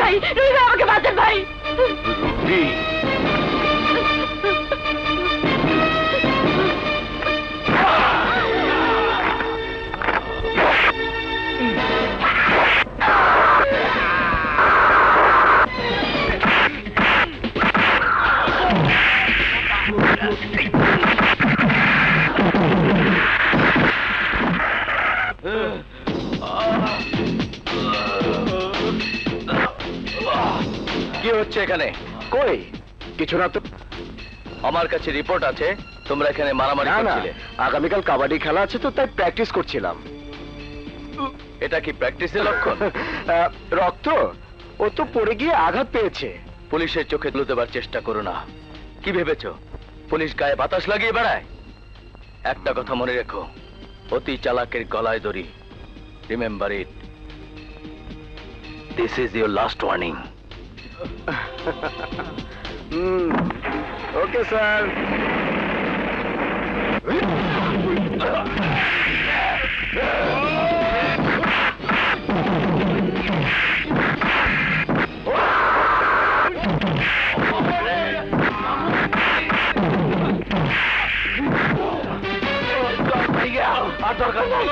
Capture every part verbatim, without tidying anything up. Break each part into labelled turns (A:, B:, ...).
A: ভাই, রবি ভাই আমাকে বাঁচান ভাই।
B: কি হচ্ছে এখানে? কই কিছু না তো। আমার কাছে রিপোর্ট আছে তোমরা এখানে মারামারি করছিলে। আগামীকাল কাবাডি খেলা আছে তো তাই প্র্যাকটিস করছিলাম। এটা কি প্র্যাকটিসের লক্ষণ? রক্ত ও তো পড়ে গিয়ে আঘাত পেয়েছে। পুলিশের চোখে তুলে দেবার চেষ্টা করো না। কি ভেবেছো পুলিশ গায়ে বাতাস লাগিয়ে বেড়ায়? একটা কথা মনে রেখো, অতি চালাকের গলায় দড়ি। Remember it, this is your last warning. Okay sir. আর দরকার নেই।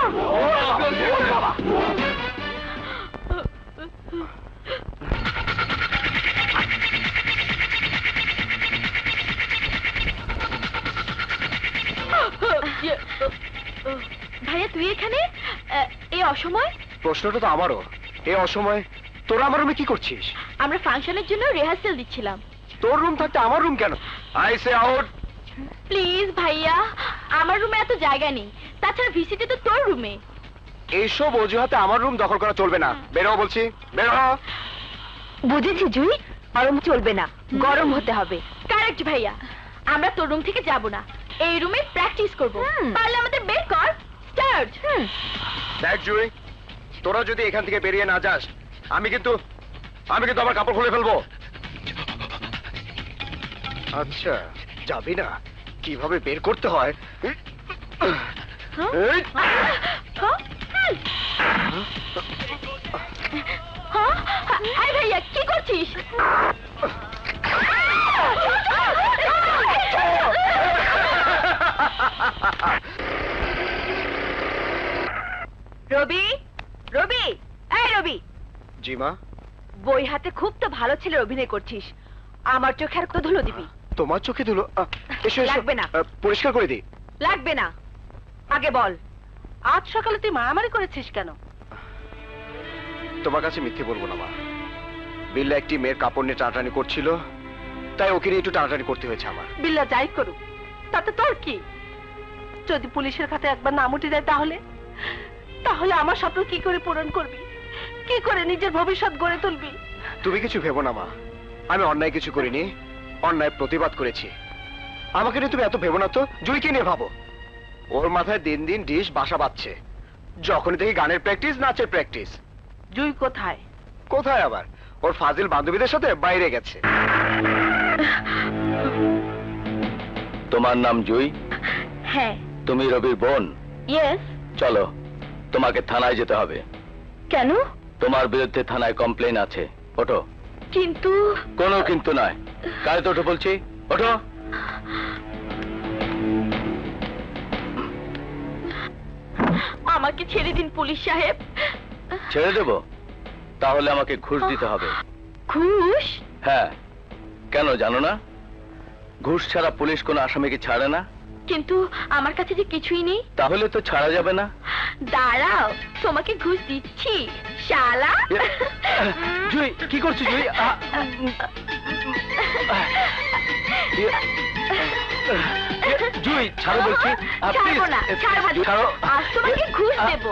A: ভাইয়া তুই এখানে এই অসময়?
B: প্রশ্নটা তো আমারও। এই অসময় তোরা আমার রুমে কি করছিস?
A: আমরা ফাংশনের জন্য রিহার্সাল দিচ্ছিলাম।
B: তোর রুম থাকতে আমার রুম কেন? I say out.
A: প্লিজ ভাইয়া, আমার রুমে এত জায়গা নেই, তাছাড়া ভিসিটি তো তোর রুমে।
B: এইসব অজুহাতে আমার রুম দখল করা চলবে না। বেরো বলছি, বেরো।
A: বুঝেছি জুই, গরম চলবে না, গরম হতে হবে। কারেক্ট ভাইয়া, আমরা তোর রুম থেকে যাব না, এই রুমে প্র্যাকটিস করব। পারলে আমাদের বের কর। স্টার্ট।
B: দেখ জুই, তোরা যদি এখান থেকে বেরিয়ে না যাস আমি কিন্তু আমি কিন্তু আমার কাপড় খুলে ফেলবো। আচ্ছা যাবি না? কিভাবে বের করতে হয়
A: ভাইয়া কি করছিস? রবি, রবি, এই রবি।
B: জি মা।
A: বই হাতে খুব তো ভালো ছেলে অভিনয় করছিস, আমার চোখে আর কত ধুলো দিবি?
B: তোমার চোখে ধুলো? এসো এসো।
A: লাগবে না।
B: পরিষ্কার করে দিই।
A: লাগবে না, আগে বল আজ সকালে তুই মারামারি করেছিস কেন?
B: তোমার কাছে মিথ্যে বলবো না মা। বিল্লা একটি মেয়ের কাপড় নিয়ে টানাটানি করছিল, তাই ওকে নিয়ে একটু টানাটানি করতে হয়েছে আমার।
A: বিল্লা যাই করুক, তাতে তোর কি? যদি পুলিশের খাতে একবার নাম উঠে যায় তাহলে তাহলে আমার স্বপ্ন কি করে পূরণ করবি? কি করে নিজের ভবিষ্যৎ গড়ে তুলবি?
B: তুমি কিছু ভেবো না মা, আমি অন্যায় কিছু করিনি, অন্যায় প্রতিবাদ করেছি। আমাকে নিয়ে তুমি এত ভেবো না তো। জুইকে নিয়ে ভাবো, ওর মাথায় দিন দিন ডিশ বাসা বাঁধছে। যখনই দেখি গানের প্র্যাকটিস, নাচের প্র্যাকটিস।
A: জুই কোথায়?
B: কোথায় আবার? ওর ফাজিল বান্ধবীদের সাথে বাইরে গেছে। তোমার নাম জুই?
A: হ্যাঁ।
B: তুমি রবির বোন?
A: ইয়েস।
B: চলো, তোমাকে থানায় যেতে হবে।
A: কেন?
B: তোমার বিরুদ্ধে থানায় কমপ্লেইন আছে। ওঠো।
A: কিন্তু
B: কোনো কিন্তু নয়, কারে তো ওঠো বলছি। ওঠো।
A: আমাকে ছেড়ে দিন পুলিশ সাহেব।
B: ছেড়ে দেব? তাহলে আমাকে ঘুষ দিতে হবে।
A: ঘুষ?
B: হ্যাঁ, কেন জানো না? ঘুষ ছাড়া পুলিশ কোনো আসামিকে ছাড়ে না।
A: কিন্তু আমার কাছে যে কিছুই নেই।
B: তাহলে তো ছাড়া যাবে না।
A: দাঁড়াও, তোমাকে ঘুষ দিচ্ছি শালা।
B: জুই কি করছো? জুই জুই ছাড়ো বলছি।
A: ছাড়বো না, ছাড়বো না। আজ তোমাকে ঘুষ দেবো।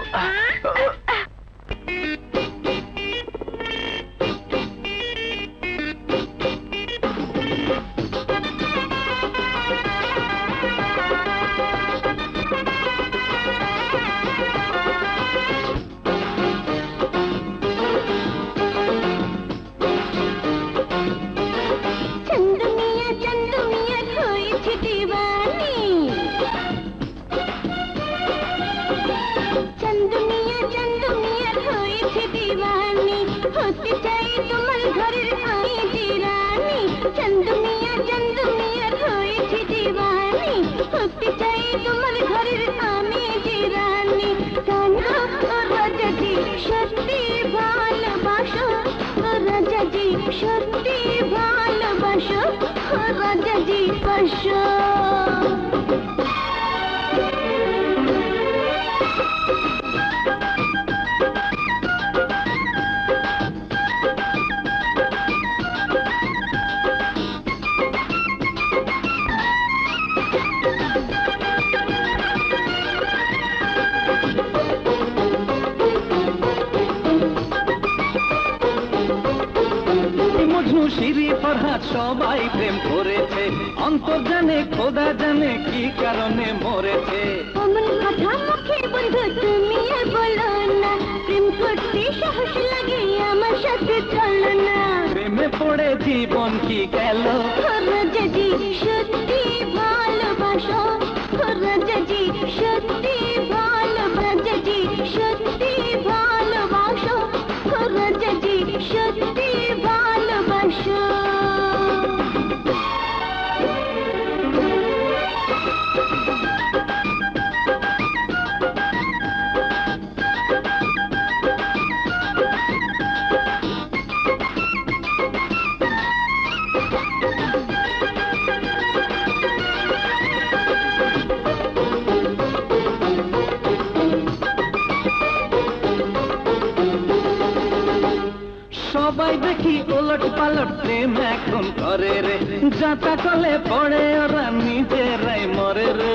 C: चंदुनिया चंदुनिया होई थी दीवानी। হতে চাই তোমার ঘরের আমি যে রানী চন্দ মিয়া চন্দ মিয়া হয়েছি দিওয়ানি হতে চাই তোমার ঘরের আমি যে রানী কানা ও রাজাজি সত্যি ভালোবাসো ও রাজাজি সত্যি ভালোবাসো ও রাজাজি বাসো
D: শিরি ফরহাদ সবাই প্রেম করেছে অন্তর জানে খোদা জানে কি কারণে মরেছে
C: অমন কথা মুখে বন্ধু তুমি আর বলো না প্রেম করতে সাহস লাগে আমার সাথে চলো না
D: প্রেমে পড়ে জীবন কি গেল
C: রাজাজি সত্যি ভালোবাসো রাজাজি সত্যি ভালোবাসাজি সত্যি ভালোবাসো রাজাজি সত্যি ভালোবাসো
D: সবাই দেখি ওলট পালট প্রেম এখন করে রে যাতা কলে পড়ে ওরা নিজেরাই মরে রে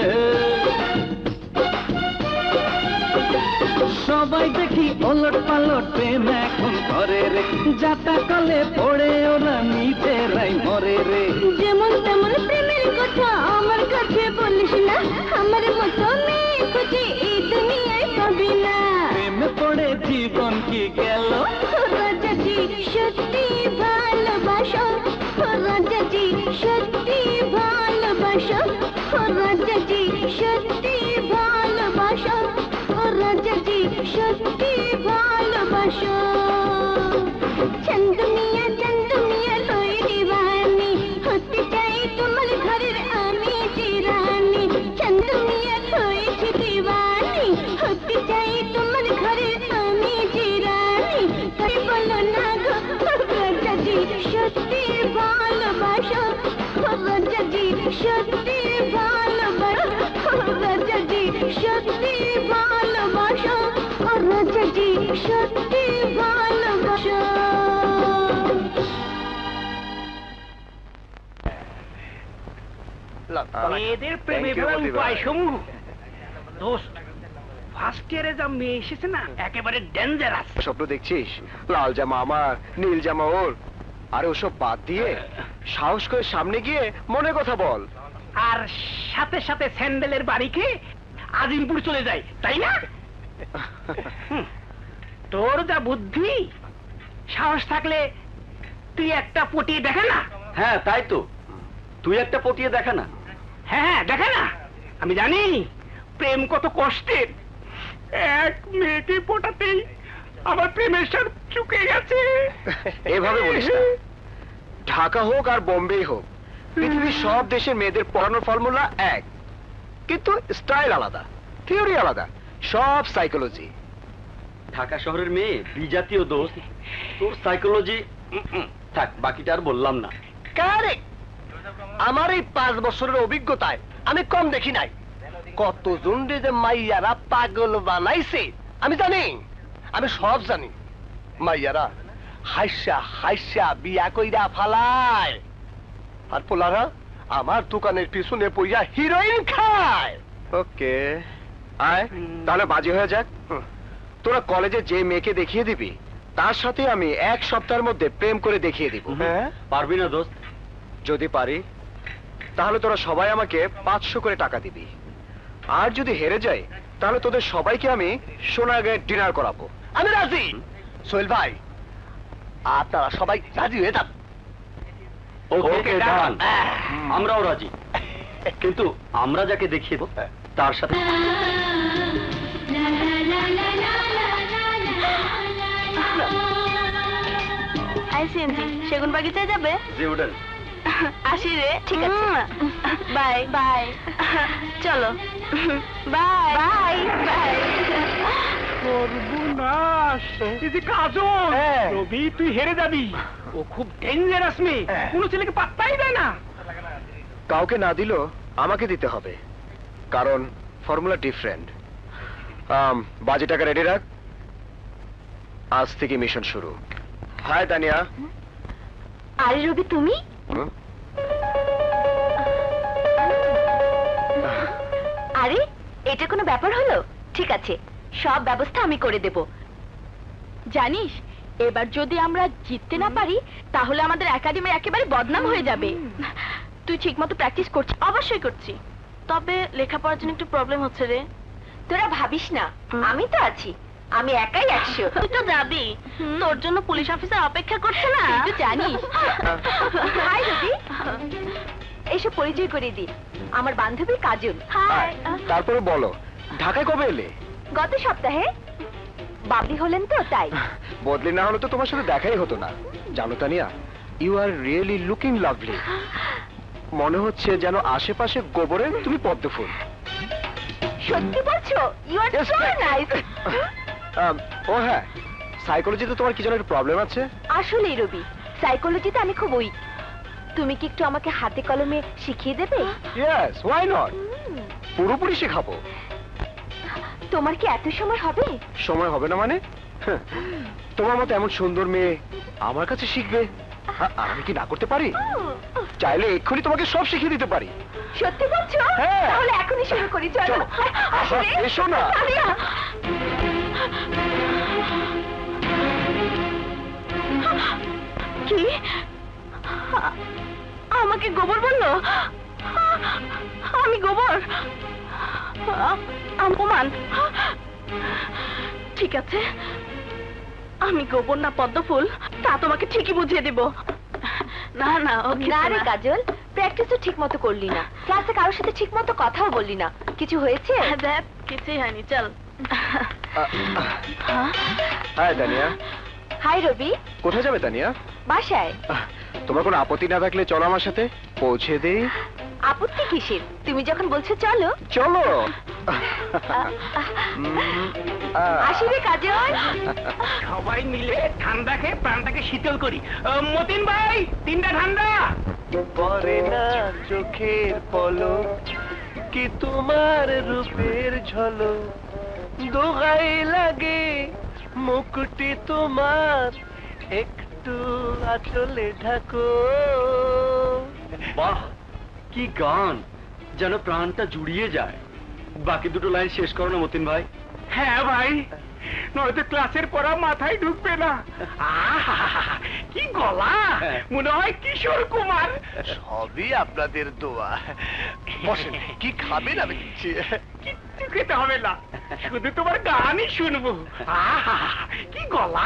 D: সবাই দেখি ওলট পালট প্রেম এখন করে রে যাতা কলে পড়ে ওরা নিজেরাই মরে রে
C: যেমন তেমন প্রেমের কথা আমার কাছে বলিস না আমার মতো মেয়ে খুঁজে এই দুনিয়ায় পাবি না
D: প্রেমে পড়ে জীবন কি গেল
C: রাজাজি সত্যি ভালোবাসো রাজাজি সত্যি ভালোবাসো রাজাজি সত্যি ভালোবাসো রাজাজি সত্যি ভালোবাসো চন্দ মিয়া চন্দ মিয়া লই দিওয়ানি হতে চাই তোমার ঘরের আমি যে রানী চন্দ মিয়া হয়েছি দিওয়ানি হতে চাই তোমার ঘরের আমি যে রানী তাই বলো না গো রাজাজি সত্যি ভালোবাসো রাজাজি সত্যি ভালোবাসো রাজাজি সত্যি ভালোবাসো রাজাজি সত্যি ভালোবাসো
E: মেয়েদের প্রেমে ভ্রম পায় সমূহ দোস্ত ফার্স্ট ইয়ারে যা মেয়ে এসেছে না একেবারে ডেঞ্জারাস
B: স্বপ্ন দেখছিস লাল জামা আমার নীল জামা ওর আরে ওসব বাদ দিয়ে সাহস করে সামনে গিয়ে মনে কথা বল
E: আর সাথে সাথে স্যান্ডেলের বাড়িকে আজিমপুর চলে যায় তাই না তোর যা বুদ্ধি সাহস থাকলে তুই একটা পটিয়ে দেখা না
B: হ্যাঁ তাই তো তুই একটা পটিয়ে দেখা না
E: হ্যাঁ দেখা না আমি জানি প্রেম কত কষ্টের এক মেয়েকে পটাতেই আমার প্রেমের সার চুকে গেছে
B: এভাবে বলিস না ঢাকা হোক আর বোম্বে হোক পৃথিবীর সব দেশের মেয়েদের পড়ানোর ফর্মুলা এক কিন্তু স্টাইল আলাদা থিওরি আলাদা সব সাইকোলজি
F: ঢাকা শহরের মেয়ে বিজাতীয় দোষ তোর সাইকোলজি থাক বাকিটা আর বললাম না
B: কারেক্ট আমার এই পাঁচ বছরের অভিজ্ঞতায় আমি কম দেখি নাই কত জুন্ডে যে মাইয়ারা পাগল বানাইছে আমি জানি আমি সব জানি মাইয়ারা হাইসা হাইসা বিয়া কইরা ফালায় আর পোলারা আমার দোকানের পিছনে পইয়া হিরোইন খায় ওকে আয় তাহলে বাজি হয়ে যাক তোরা কলেজে যে মেয়েকে দেখিয়ে দিবি তার সাথে আমি এক সপ্তাহের মধ্যে প্রেম করে দেখিয়ে দিব হ্যাঁ
F: পারবি না দোস্ত
B: যদি পারি তাহলে তোরা সবাই আমাকে পাঁচশো করে টাকা দিবি আর যদি হেরে যাই তাহলে তোদের সবাইকে আমি সোনাগাঁয়ে ডিনার করাবো আমি রাজি সোহেল ভাই আপনারা সবাই রাজি হয়ে যান
F: ওকে ডান আমরাও রাজি কিন্তু আমরা যাকে দেখিয়ে দেব তার সাথে
A: সিএনজি সেগুন বাগিচায় যাবে?
F: জি উঠেন।
A: আসি রে। ঠিক আছে, বাই বাই। চলো, বাই বাই বাই।
E: সর্বনাশ, এই যে কাজল, রবি তুই হেরে যাবি। ও খুব ডেঞ্জারাস মেয়ে, কোনো ছেলেকে পাত্তাই দেয় না।
B: কাউকে না দিলেও আমাকে দিতে হবে, কারণ ফর্মুলা ডিফারেন্ট। বাজে টাকা রেডি রাখ, আজ থেকে মিশন শুরু। হাই তানিয়া।
A: আরে রবি, তুমি? আরে এটা কোনো ব্যাপার হলো? ঠিক আছে, সব ব্যবস্থা আমি করে দেব। জানিস, এবার যদি আমরা জিততে না পারি তাহলে আমাদের একাডেমির একেবারে বদনাম হয়ে যাবে। তুই ঠিকমতো প্র্যাকটিস করছিস? অবশ্যই করছি, তবে লেখাপড়ার জন্য একটু প্রবলেম হচ্ছে রে। তোরা ভাবিস না, আমি তো আছি, আমি একাই একশো। তুই তো যাবি, তোর জন্য পুলিশ অফিসার অপেক্ষা করছে না, তুই জানিস। হাই রবি, এসব পরিচয় করে দি, আমার বান্ধবী কাজল। হাই।
B: তারপরে বলো, ঢাকায় কবে এলে?
A: গত সপ্তাহে। বাবলি হলেন তো তাই।
B: বদলি না হলে তো তোমার সাথে দেখাই হতো না। জানো Tania, you are really looking lovely. মনে হচ্ছে যেন আশেপাশে গোবরে তুমি পদ্ম ফুল।
A: সত্যি বলছো? You are so nice.
B: ও হ্যাঁ, সাইকোলজিতে তোমার কি যেন একটা প্রবলেম আছে?
A: আসলেই রবি, সাইকোলজিতে আমি খুব উইক। তুমি কি একটু আমাকে হাতে কলমে শিখিয়ে দেবে?
B: Yes, why not. পুরোপুরি শেখাবো।
A: তোমার কি এত সময় হবে?
B: সময় হবে না মানে? তোমার মতো এমন সুন্দর মেয়ে আমার কাছে শিখবে, আমি কি না করতে পারি? চাইলে এক্ষুনি তোমাকে সব শিখিয়ে দিতে পারি।
A: সত্যি বলছো?
B: হ্যাঁ।
A: তাহলে এখনই শুরু করি, চলো। আসলে
B: এসো না।
A: কি? আমাকে গোবর বললো? আমি গোবর? অপমান। ঠিক আছে, আমি গোবর না পদ্ম ফুল তা তোমাকে ঠিকই বুঝিয়ে দেব। না না না রে কাজল, প্র্যাকটিসও ঠিক মতো করলি না, ক্লাসে কারোর সাথে ঠিক মতো কথাও বললি না। কিছু হয়েছে? দেখ, কিছুই হয়নি, চল।
B: হাই তানিয়া।
A: হাই রবি।
B: কোথায় যাবে তানিয়া?
A: বাসায়।
B: তোমার কোনো আপত্তি না থাকলে চলো আমার সাথে, পৌঁছে দেই।
A: আপত্তি কিসের? তুমি যখন বলছো চলো।
B: চলো।
E: আসি রে কাজল। সবাই মিলে ঠান্ডা খেয়ে প্রাণটাকে শীতল করি। মতিন ভাই, তিনটা ঠান্ডা।
B: পরে না চোখের পলক, কি তোমার রূপের ঝলক, দোগাই লাগে মুকুটি তোমার, একটু আঁচলে ঢাকো।
F: বাহ, কি গান, যেন প্রাণটা জুড়িয়ে যায়। বাকি দুটো লাইন শেষ করো না মতিন ভাই।
E: হ্যাঁ ভাই, নয়তো ক্লাসের পড়া মাথায় ঢুকবে না। কি গলা, মনে হয় কিশোর কুমার।
B: সবই আপনাদের দোয়া। বসেন, কি খাবেন আমি দিচ্ছি।
E: কিচ্ছু খেতে হবে না, শুধু তোমার গানই শুনবো। কি গলা।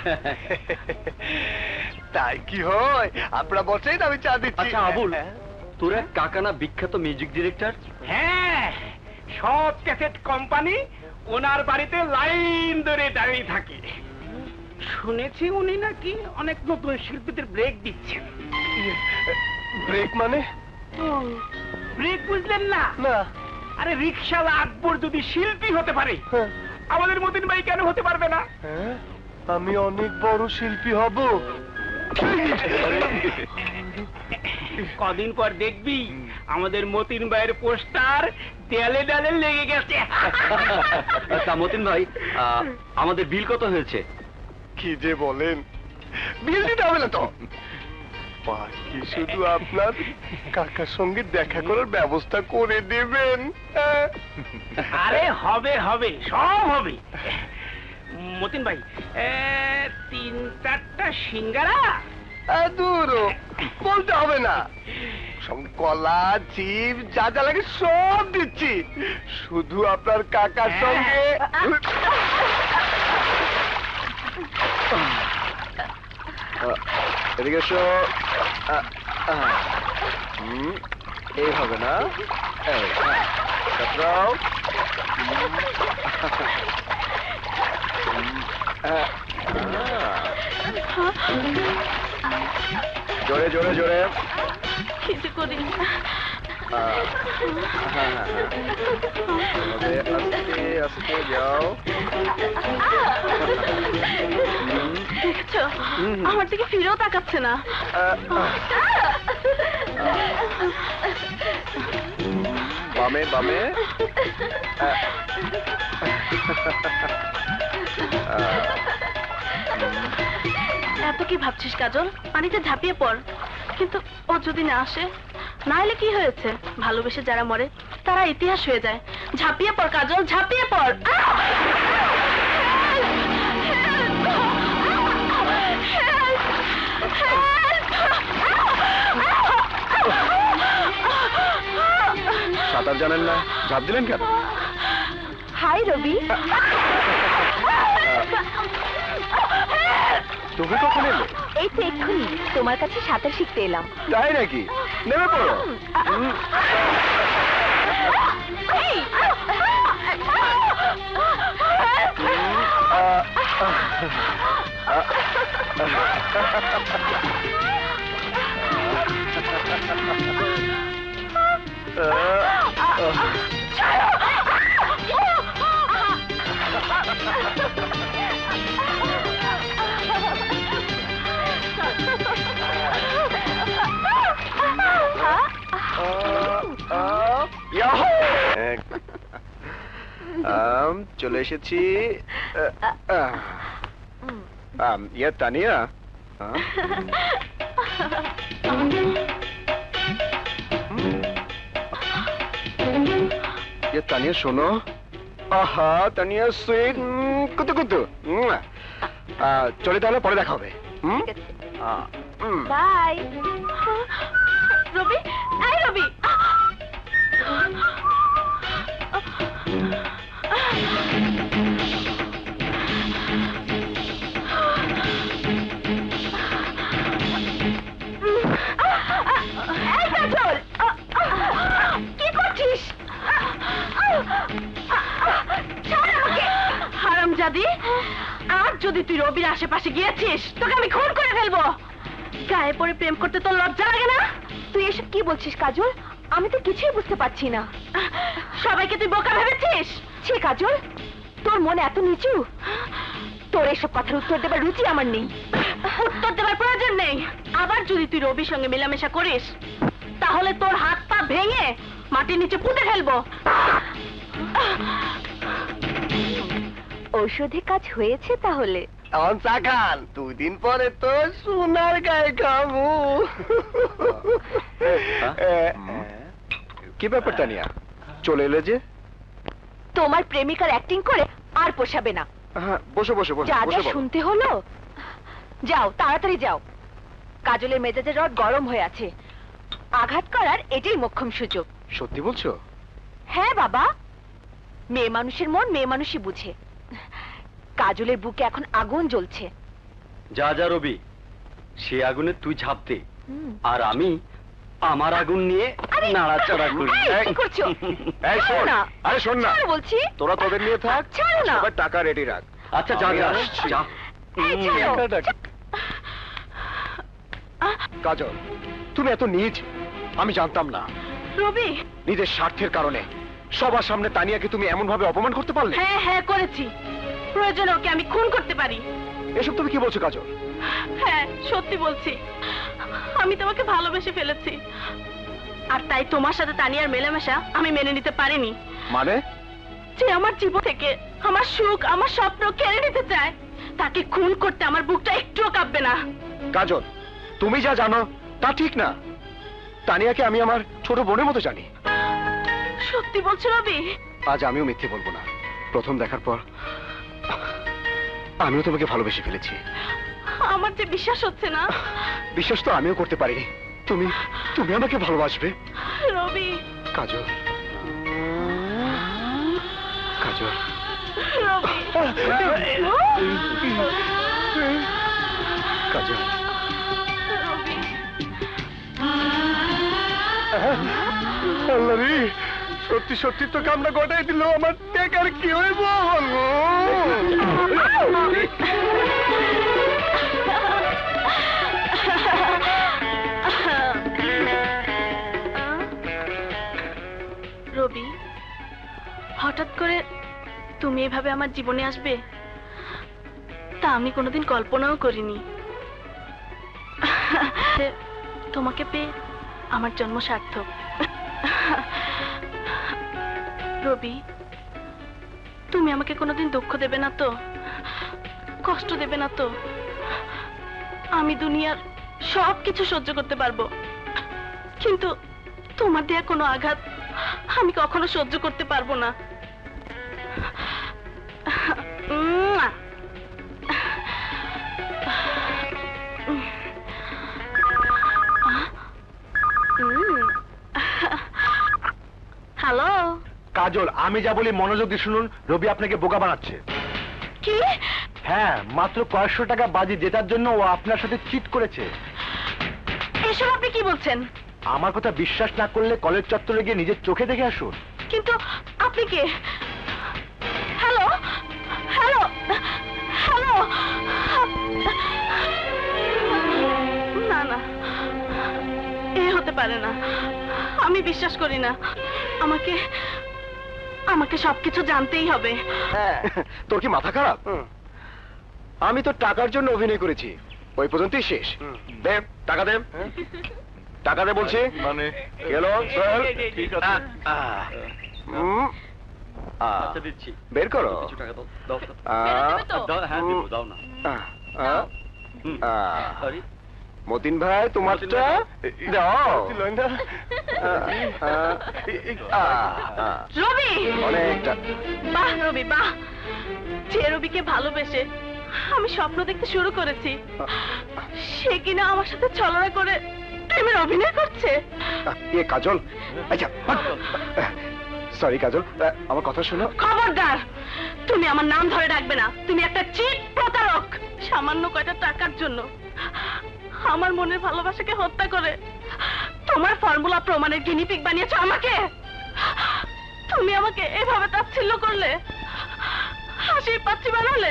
B: তাই কি হয়, আপনারা বসেন, আমি চা দিচ্ছি।
F: আচ্ছা আবুল, তোর এক কাকা না বিখ্যাত মিউজিক ডিরেক্টর?
E: হ্যাঁ, সব ক্যাসেট কোম্পানি ওনার বাড়িতে লাইন ধরে দাঁড়িয়ে থাকে। শুনেছি উনি নাকি অনেক নতুন শিল্পীদের ব্রেক দিচ্ছেন।
B: ব্রেক মানে?
E: ব্রেক বুঝলেন না?
B: না।
E: আরে রিকশাওয়ালা আকবর যদি শিল্পী হতে পারে, আমাদের মতিন ভাই কেন হতে পারবে না?
B: আমি অনেক বড় শিল্পী হব।
E: কদিন পর দেখবি আমাদের মতিন ভাইয়ের পোস্টার দেয়ালে দেয়ালে লেগে গেছে।
F: তা মতিন ভাই, আমাদের বিল কত হয়েছে?
B: কি যে বলেন, বিল দিতে হবে না তো, বাকি শুধু আপনার কাকার সঙ্গে দেখা করার ব্যবস্থা করে দেবেন।
E: আরে হবে হবে, সব হবে। মতিন ভাই, তিন চারটা সিঙ্গারা।
B: দূর বলতে হবে না, সঙ্গে কলা, চিপ, যা যা লাগে সব দিচ্ছি, শুধু আপনার কাকার সঙ্গে। এদিকে এসো। এই হবে না, জোরে জোরে জোরে।
A: কিছু করি
B: আস্তে আস্তে যাও।
A: দেখছো আমার দিকে ফিরেও তাকাচ্ছে না।
B: বামে বামে।
A: এত কি ভাবছিস কাজল? পানিতে ঝাঁপিয়ে পড়। কিন্তু ও যদি না আসে? না এলে কি হয়েছে? ভালোবেসে যারা মরে তারা ইতিহাস হয়ে যায়। ঝাঁপিয়ে পড় কাজল, ঝাঁপিয়ে পড়।
B: সাঁতার জানেন না, ঝাঁপ দিলেন কেন?
A: হাই রবি।
B: তুমি কখন এলে?
A: এই তো এক্ষুনি তোমার কাছে সাঁতার শিখতে এলাম।
B: তাই নাকি? নেমে পড়ো। চলে এসেছি। ইয়ে তানিয়া, ইয়ে তানিয়া শোনো। আহা তানিয়া সুইট কুতু কুতু। চলে তাহলে পরে দেখা হবে।
A: বাই রবি। এই রবি, কি করছিস? হারামজাদি, আর যদি তুই রবির আশেপাশে গিয়েছিস তোকে আমি খুন করে ফেলবো। গায়ে পড়ে প্রেম করতে তোর লজ্জা লাগে না? তুই এসব কি বলছিস কাজল? আমি তো কিছুই বুঝতে পারছি না। সবাইকে তুই বোকা ভেবেছিস? ছি কাজল, তোর মনে এত নিচু? তোর এসব কথার উত্তর দেবার রুচি আমার নেই। উত্তর দেবার প্রয়োজন নেই। আবার যদি তুই রবির সঙ্গে মেলামেশা করিস তাহলে তোর হাত পা ভেঙে মাটির নিচে পুঁতে ফেলবো। ঔষধে কাজ হয়েছে তাহলে?
B: এখন চা খান, দুই দিন পরে তো সোনার গায়ে খাবো। কি ব্যাপার তানিয়া, চলে এলে যে?
A: তোমার প্রেমিকার অ্যাক্টিং করে আর পোষাবে না।
B: হ্যাঁ বসে বসে বসে
A: যা যা
B: বসে
A: শুনতে হলো। যাও তাড়াতাড়ি যাও, কাজলের মেজাজের রড গরম হয়ে আছে। আঘাত করার এটাই মোক্ষম সুযোগ।
B: সত্যি বলছো?
A: হ্যাঁ বাবা, মেয়ে মানুষের মন মেয়ে মানুষই বুঝে। কাজলের বুকে এখন আগুন জ্বলছে।
F: যা যা রবি, সে আগুনে তুই ঝাঁপ দে, আর আমি আমার আগুন নিয়ে নাড়াচাড়া করি।
A: কি করছো?
B: এই শোন না, আরে শোন না
A: বলছি,
B: তোরা তোদের নিয়ে থাক,
A: ছাড়ো না।
B: সবার টাকা রেডি রাখ।
F: আচ্ছা যা যা যা।
B: কাজল, তুমি এত নীচ আমি জানতাম না।
A: রবি,
B: নিজের স্বার্থের কারণে সবার সামনে তানিয়াকে তুমি এমন ভাবে অপমান করতে পারলে?
A: হ্যাঁ হ্যাঁ করেছি, প্রয়োজনে ওকে আমি খুন করতে পারি।
B: এসব তুমি কি বলছো কাজল?
A: হ্যাঁ সত্যি বলছি, আমি তোমাকে ভালোবেসে ফেলেছি, আর তাই তোমার সাথে তানিয়ার মেলামেশা আমি মেনে নিতে পারিনি।
B: মানে?
A: যে আমার জীবন থেকে আমার সুখ আমার স্বপ্ন কেড়ে নিতে চায় তাকে খুন করতে আমার বুকটা একটুও কাঁপবে না।
B: কাজল, তুমি যা জানো তা ঠিক না। তানিয়াকে আমি আমার ছোট বোনের মতো জানি।
A: সত্যি বলছো রবি?
B: আজ আমিও মিথ্যে বলবো না। প্রথম দেখার পর আমিও তোমাকে ভালোবেসে ফেলেছি।
A: আমার যে বিশ্বাস হচ্ছে না।
B: বিশ্বাস তো আমিও করতে পারিনি তুমি তুমি আমাকে ভালোবাসবে।
A: রবি।
B: কাজল, কাজল,
A: রবি।
B: কাজল,
A: রবি।
B: আল্লাহ রে, সত্যি সত্যি তো কামড়া গটাই দিল। আমার টেকার কি হইব?
A: এভাবে আমার জীবনে আসবে তা আমি কোনোদিন কল্পনাও করিনি। তোমাকে পেয়ে আমার জন্ম সার্থক। রবি, তুমি আমাকে কোনোদিন দুঃখ দেবে না তো, কষ্ট দেবে না তো? আমি দুনিয়ার সব কিছু সহ্য করতে পারবো, কিন্তু তোমার দেয়া কোনো আঘাত আমি কখনো সহ্য করতে পারবো না। হ্যালো
G: কাজল, আমি যা বলি মনোযোগ দিয়ে শুনুন। রবি আপনাকে বোকা বানাচ্ছে।
A: কি?
G: হ্যাঁ, মাত্র কয়েকশো টাকা বাজি জেতার জন্য ও আপনার সাথে চিট করেছে।
A: এসব আপনি কি বলছেন?
G: আমার কথা বিশ্বাস না করলে কলেজ চত্বরে গিয়ে নিজের চোখে দেখে আসুন।
A: কিন্তু আপনি কে? হ্যালো হ্যালো হ্যালো, না না, এ হতে পারে না, আমি বিশ্বাস করি না। আমাকে আমাকে সবকিছু জানতেই হবে।
B: হ্যাঁ, তোর কি মাথা খারাপ? আমি তো টাকার জন্য অভিনয় করেছি, ওই পর্যন্তই শেষ। দে টাকা, দে টাকা দে বলছি।
G: মানে
B: গেল
G: ঠিক আছে।
F: আচ্ছা দিচ্ছি।
B: বের করো।
F: কিছু টাকা দাও, দাও তো।
B: আহ,
F: দাও, হ্যাঁ দিব, দাও না।
B: আহ, আহ,
F: হুম,
B: আহ।
F: সরি।
B: মতিন ভাই, তোমারটা দাও।
A: রবি!
B: অনেকটা।
A: বাহ রবি, বাহ! যে রবিকে ভালোবেসে আমি স্বপ্ন দেখতে শুরু করেছি, সে কিনা আমার সাথে ছলনা করে প্রেমের অভিনয় করছে।
B: এ কাজল, আচ্ছা সরি কাজল, আমার কথা শোনো।
A: খবরদার, তুমি আমার নাম ধরে ডাকবে না। তুমি একটা চিট প্রতারক। সামান্য কয়টা টাকার জন্য আমার মনের ভালোবাসাকে হত্যা করে তোমার ফর্মুলা প্রমাণের গিনিপিগ বানিয়েছো আমাকে। তুমি আমাকে এভাবে তাচ্ছিল্য করলে, হাসি পাচ্ছি বানালে।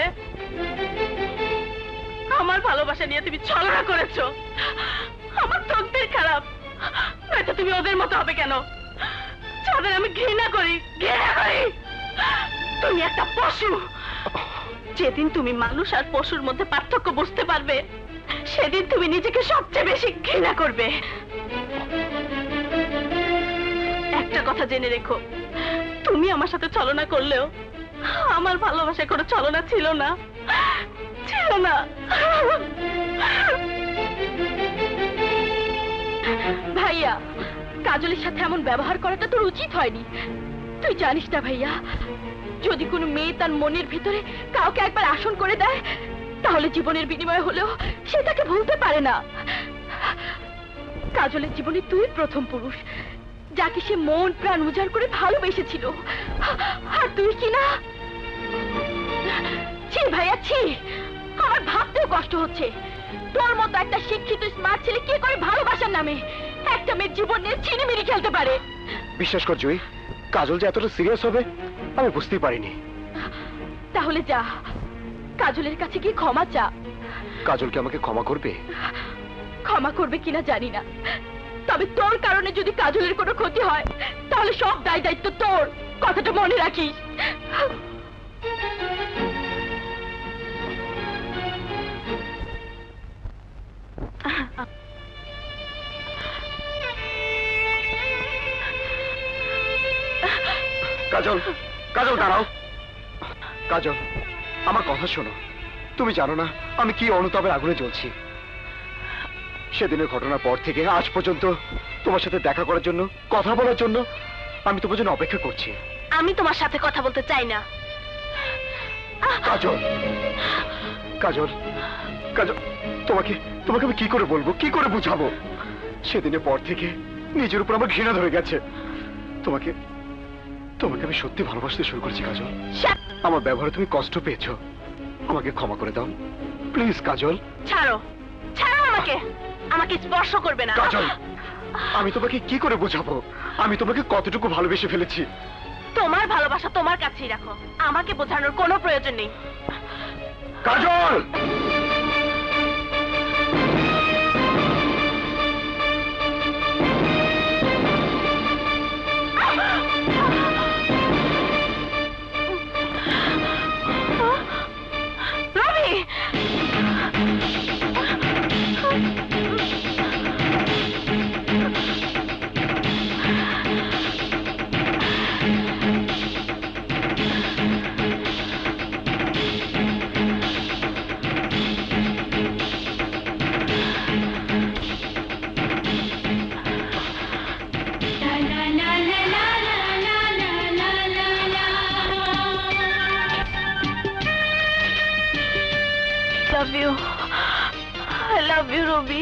A: আমার ভালোবাসা নিয়ে তুমি ছলনা করেছো। আমার তকদির খারাপ, নয়তো তুমি ওদের মতো হবে কেন, যাদের আমি ঘৃণা করি, ঘৃণা করি। তুমি একটা পশু। যেদিন তুমি মানুষ আর পশুর মধ্যে পার্থক্য বুঝতে পারবে, সেদিন তুমি নিজেকে সবচেয়ে বেশি ঘৃণা করবে। একটা কথা জেনে রেখো, তুমি আমার সাথে ছলনা করলেও আমার ভালোবাসায় কোনো ছলনা ছিল না, ছিল না। ভাইয়া, কাজলের সাথে এমন ব্যবহার করাটা তোর উচিত হয়নি। তুই জানিস না ভাইয়া, যদি কোনো মেয়ে তার মনের ভিতরে কাউকে একবার আসন করে দেয়, তাহলে জীবনের বিনিময়ে হলেও সে তাকে ভুলতে পারে না। কাজলের জীবনে তুই প্রথম পুরুষ যাকে সে মন প্রাণ উজাড় করে ভালোবেসেছিল, আর তুই কি না? ছি ভাইয়া, ছি! আমার ভাবতেও কষ্ট হচ্ছে, তোর মতো একটা শিক্ষিত স্মার্ট ছেলে কি করে ভালোবাসার নামে একটা মেয়ের জীবন নিয়ে ছিনিমিনি খেলতে পারে।
B: বিশ্বাস কর জয়ী, কাজল যে এতটা সিরিয়াস হবে আমি বুঝতেই পারিনি।
A: তাহলে যা, কাজলের কাছে গিয়ে ক্ষমা চা।
B: কাজল কি আমাকে ক্ষমা করবে?
A: ক্ষমা করবে কিনা জানি না, তবে তোর কারণে যদি কাজলের কোনো ক্ষতি হয়, তাহলে সব দায় দায়িত্ব তোর। কথাটা মনে রাখিস।
B: কাজল, কাজল দাঁড়াও। কাজল, আমার কথা শোনো। তুমি জানো না আমি কি অনুতাপের আগুনে জ্বলছি। সেদিনের ঘটনার পর থেকে আজ পর্যন্ত তোমার সাথে দেখা করার জন্য, কথা বলার জন্য আমি তোমার জন্য অপেক্ষা করছি।
A: আমি তোমার সাথে কথা বলতে চাই না।
B: কাজল, কাজল, কাজল, তোমাকে তোমাকে আমি কি করে বলবো, কি করে বুঝাবো? সেদিনের পর থেকে নিজের উপর আমার ঘৃণা ধরে গেছে। তোমাকে তোমাকে আমি সত্যি ভালোবাসতে শুরু করেছি কাজল। আমার ব্যবহারে তুমি কষ্ট পেয়েছো, আমাকে ক্ষমা করে দাও প্লিজ কাজল।
A: ছাড়ো, ছাড়ো আমাকে, আমাকে স্পর্শ করবে না।
B: কাজল, আমি তোমাকে কি করে বোঝাবো আমি তোমাকে কতটুকু ভালোবেসে ফেলেছি?
A: তোমার ভালোবাসা তোমার কাছেই রাখো, আমাকে বোঝানোর কোনো প্রয়োজন নেই।
B: Kajal!
A: Love you I love you Rabi.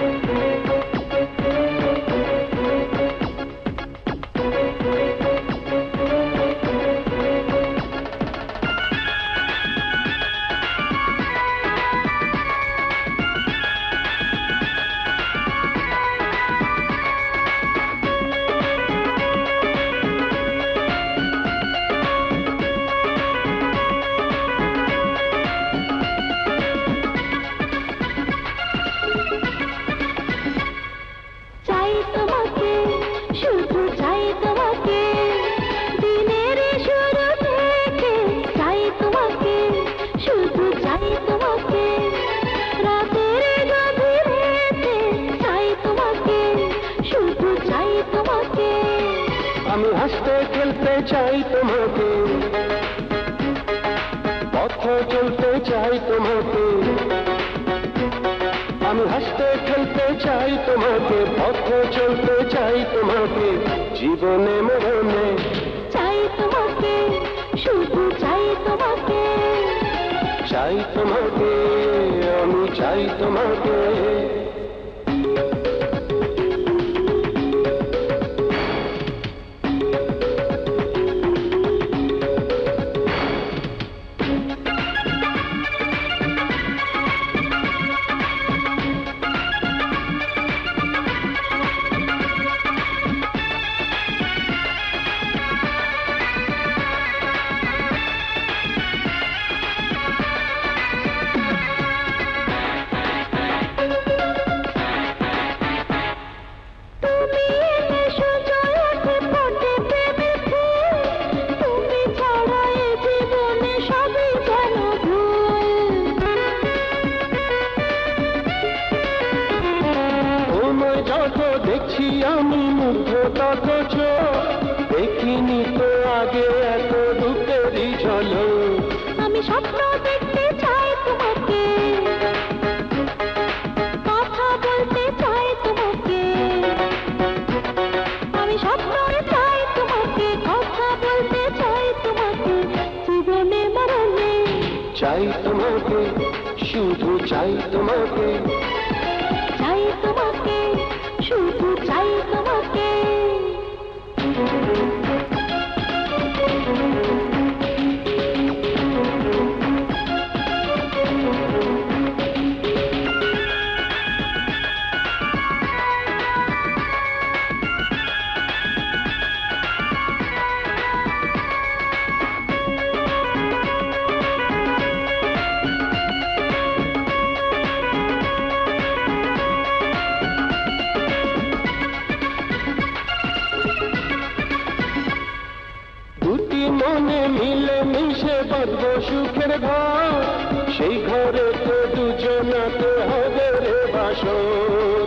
D: আমি হাসতে খেলতে চাই তোমাকে, পথে চলতে চাই তোমাকে। আমি হাসতে খেলতে চাই তোমাকে, পথে চলতে চাই তোমাকে, জীবনে মরণে
C: চাই তোমাকে, শুধু চাই তোমাকে।
D: চাই তোমাকে, আমি চাই তোমাকে। দেখছি আমি মুগ্ধ অথচ দেখিনি তো আগে এত দুঃখেরই ঝলক।
C: আমি স্বপ্ন দেখতে চাই তোমাকে, কথা বলতে চাই তোমাকে। আমি স্বপ্ন চাই তোমাকে, কথা বলতে চাই তোমাকে, জীবনে মরণে
D: চাই তোমাকে, শুধু চাই তোমাকে।
C: চাই তোমাকে, শুধু চাই তোমাকে।
D: মনে মিলে মিশে বাঁধব সুখের ঘর, সেই ঘরে তো দুজনাতে হবে রে বাসর।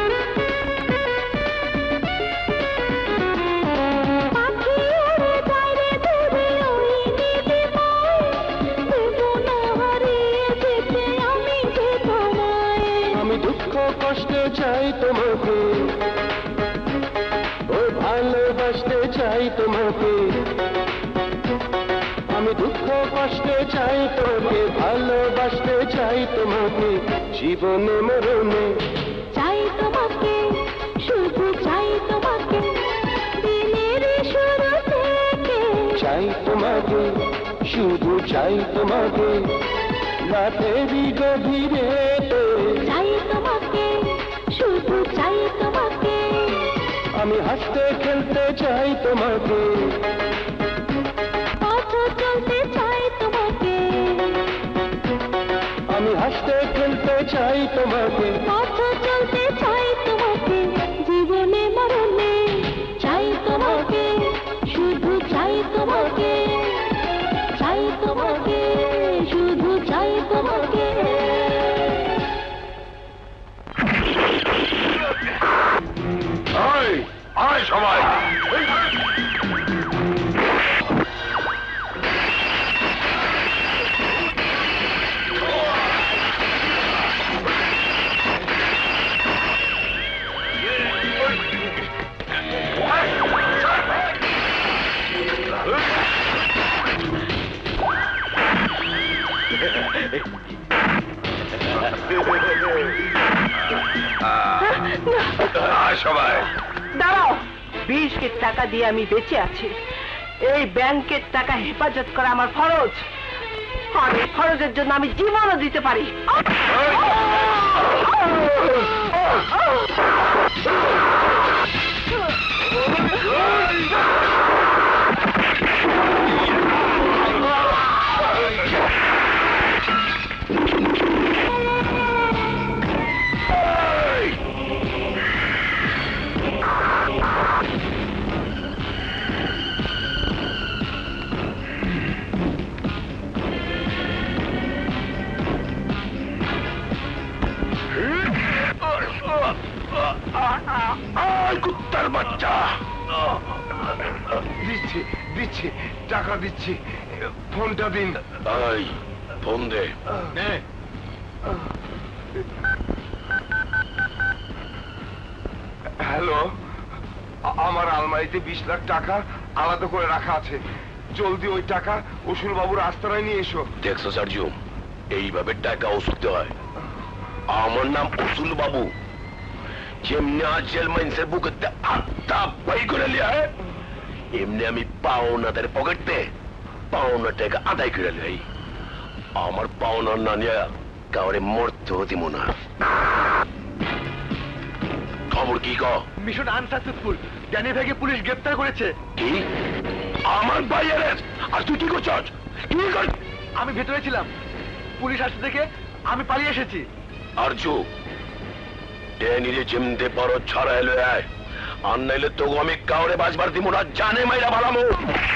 D: আমি দুঃখ কষ্টে চাই তোমাকে, ও ভালোবাসতে চাই তোমাকে। আমি দুঃখ কষ্টে চাই তোমাকে, ভালোবাসতে চাই তোমাকে, জীবনে মরণে
C: চাই তোমাকে, শুধু চাই তোমাকে, দিনের শুরু থেকে
D: চাই তোমাকে, শুধু চাই তোমাকে, রাতেরই গভীরে
C: চাই তোমাকে, শুধু চাই তোমাকে।
D: আমি হাসতে খেলতে চাই তোমাকে,
C: চলতে চাই তোমাকে।
D: আমি হাসতে খেলতে চাই তোমাকে,
C: পথ চলতে চাই তোমাকে, জীবনে মরণে চাই তোমাকে, শুধু চাই তোমাকে। চাই তোমাকে, শুধু চাই তোমাকে।
B: আয় আয় সবাই, সবাই
H: দাঁড়াও, বিশের টাকা দিয়ে আমি বেঁচে আছি। এই ব্যাংকের টাকা হেফাজত করা আমার ফরজ, আর এই ফরজের জন্য আমি জীবনও দিতে পারি।
B: কুত্তার বাচ্চা!
I: দিচ্ছি দিচ্ছি টাকা দিচ্ছি, ফোনটা দিন।
B: এই ফোন দে।
I: হ্যালো, আমার আলমারিতে বিশ লাখ টাকা আলাদা করে রাখা আছে, জলদি ওই টাকা উসুল বাবুর আস্তানায় নিয়ে এসো।
B: দেখছো সার্জু, এইভাবে টাকা ওষুধতে হয়। আমার নাম উসুল বাবু। যেমনি আজেল মাইন্সের বুকেতে আত্মা বাই করে লিয়া হয়, এমনি আমি পাওনাদের পকেটে পাওনা টাকা আদায় করে লাই। আমার পাওনার না নিয়ে কাউরে মরতে হতি মনে হয়। খবর কি ক?
G: মিশন আনসাকসেসফুল, ড্যানি ভাইকে পুলিশ গ্রেফতার করেছে।
B: কি? আমার ভাই অ্যারেস্ট, আর তুই কি করছস? কি কর?
G: আমি ভেতরে ছিলাম, পুলিশ আসতে দেখে আমি পালিয়ে এসেছি।
B: আরজু, ড্যানিরে যেমতে পারো ছাড়া এলো আয়, আর নাইলে তো আমি কাউরে বাজবার দিব না, জানে মাইরা ভালামো।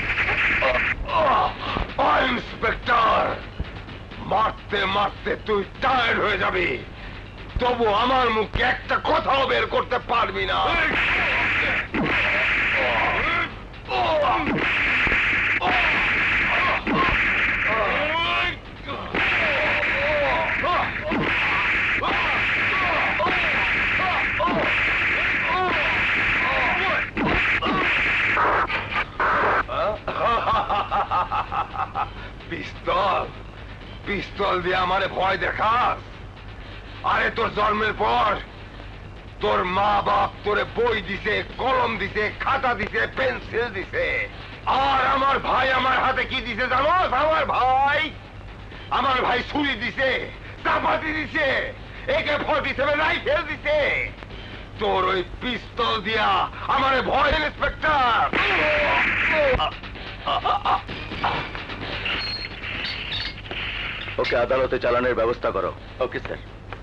I: ইন্সপেক্টর, মারতে মারতে তুই টায়ার্ড হয়ে যাবি, তবু আমার মুখে একটা কথাও বের করতে পারবি না। পিস্তল পিস্তল দিয়ে আমারে ভয় দেখাস? আরে তোর জন্মের পর তোর মা বাপ তোরে বই দিছে, কলম দিছে, খাতা দিছে, পেন্সিল দিছে, আর আমার ভাই আমার হাতে কি দিছে জানো? আমার ভাই আমার ভাই ছুরি দিছে, চাপাতি দিছে, একে ফর্টি সেভেন রাইফেল দিছে। তোর ওই পিস্তল দিয়া আমারে ভয়, ইন্সপেক্টর।
B: ওকে আদালতে চালানোর ব্যবস্থা করো।
F: Okay sir.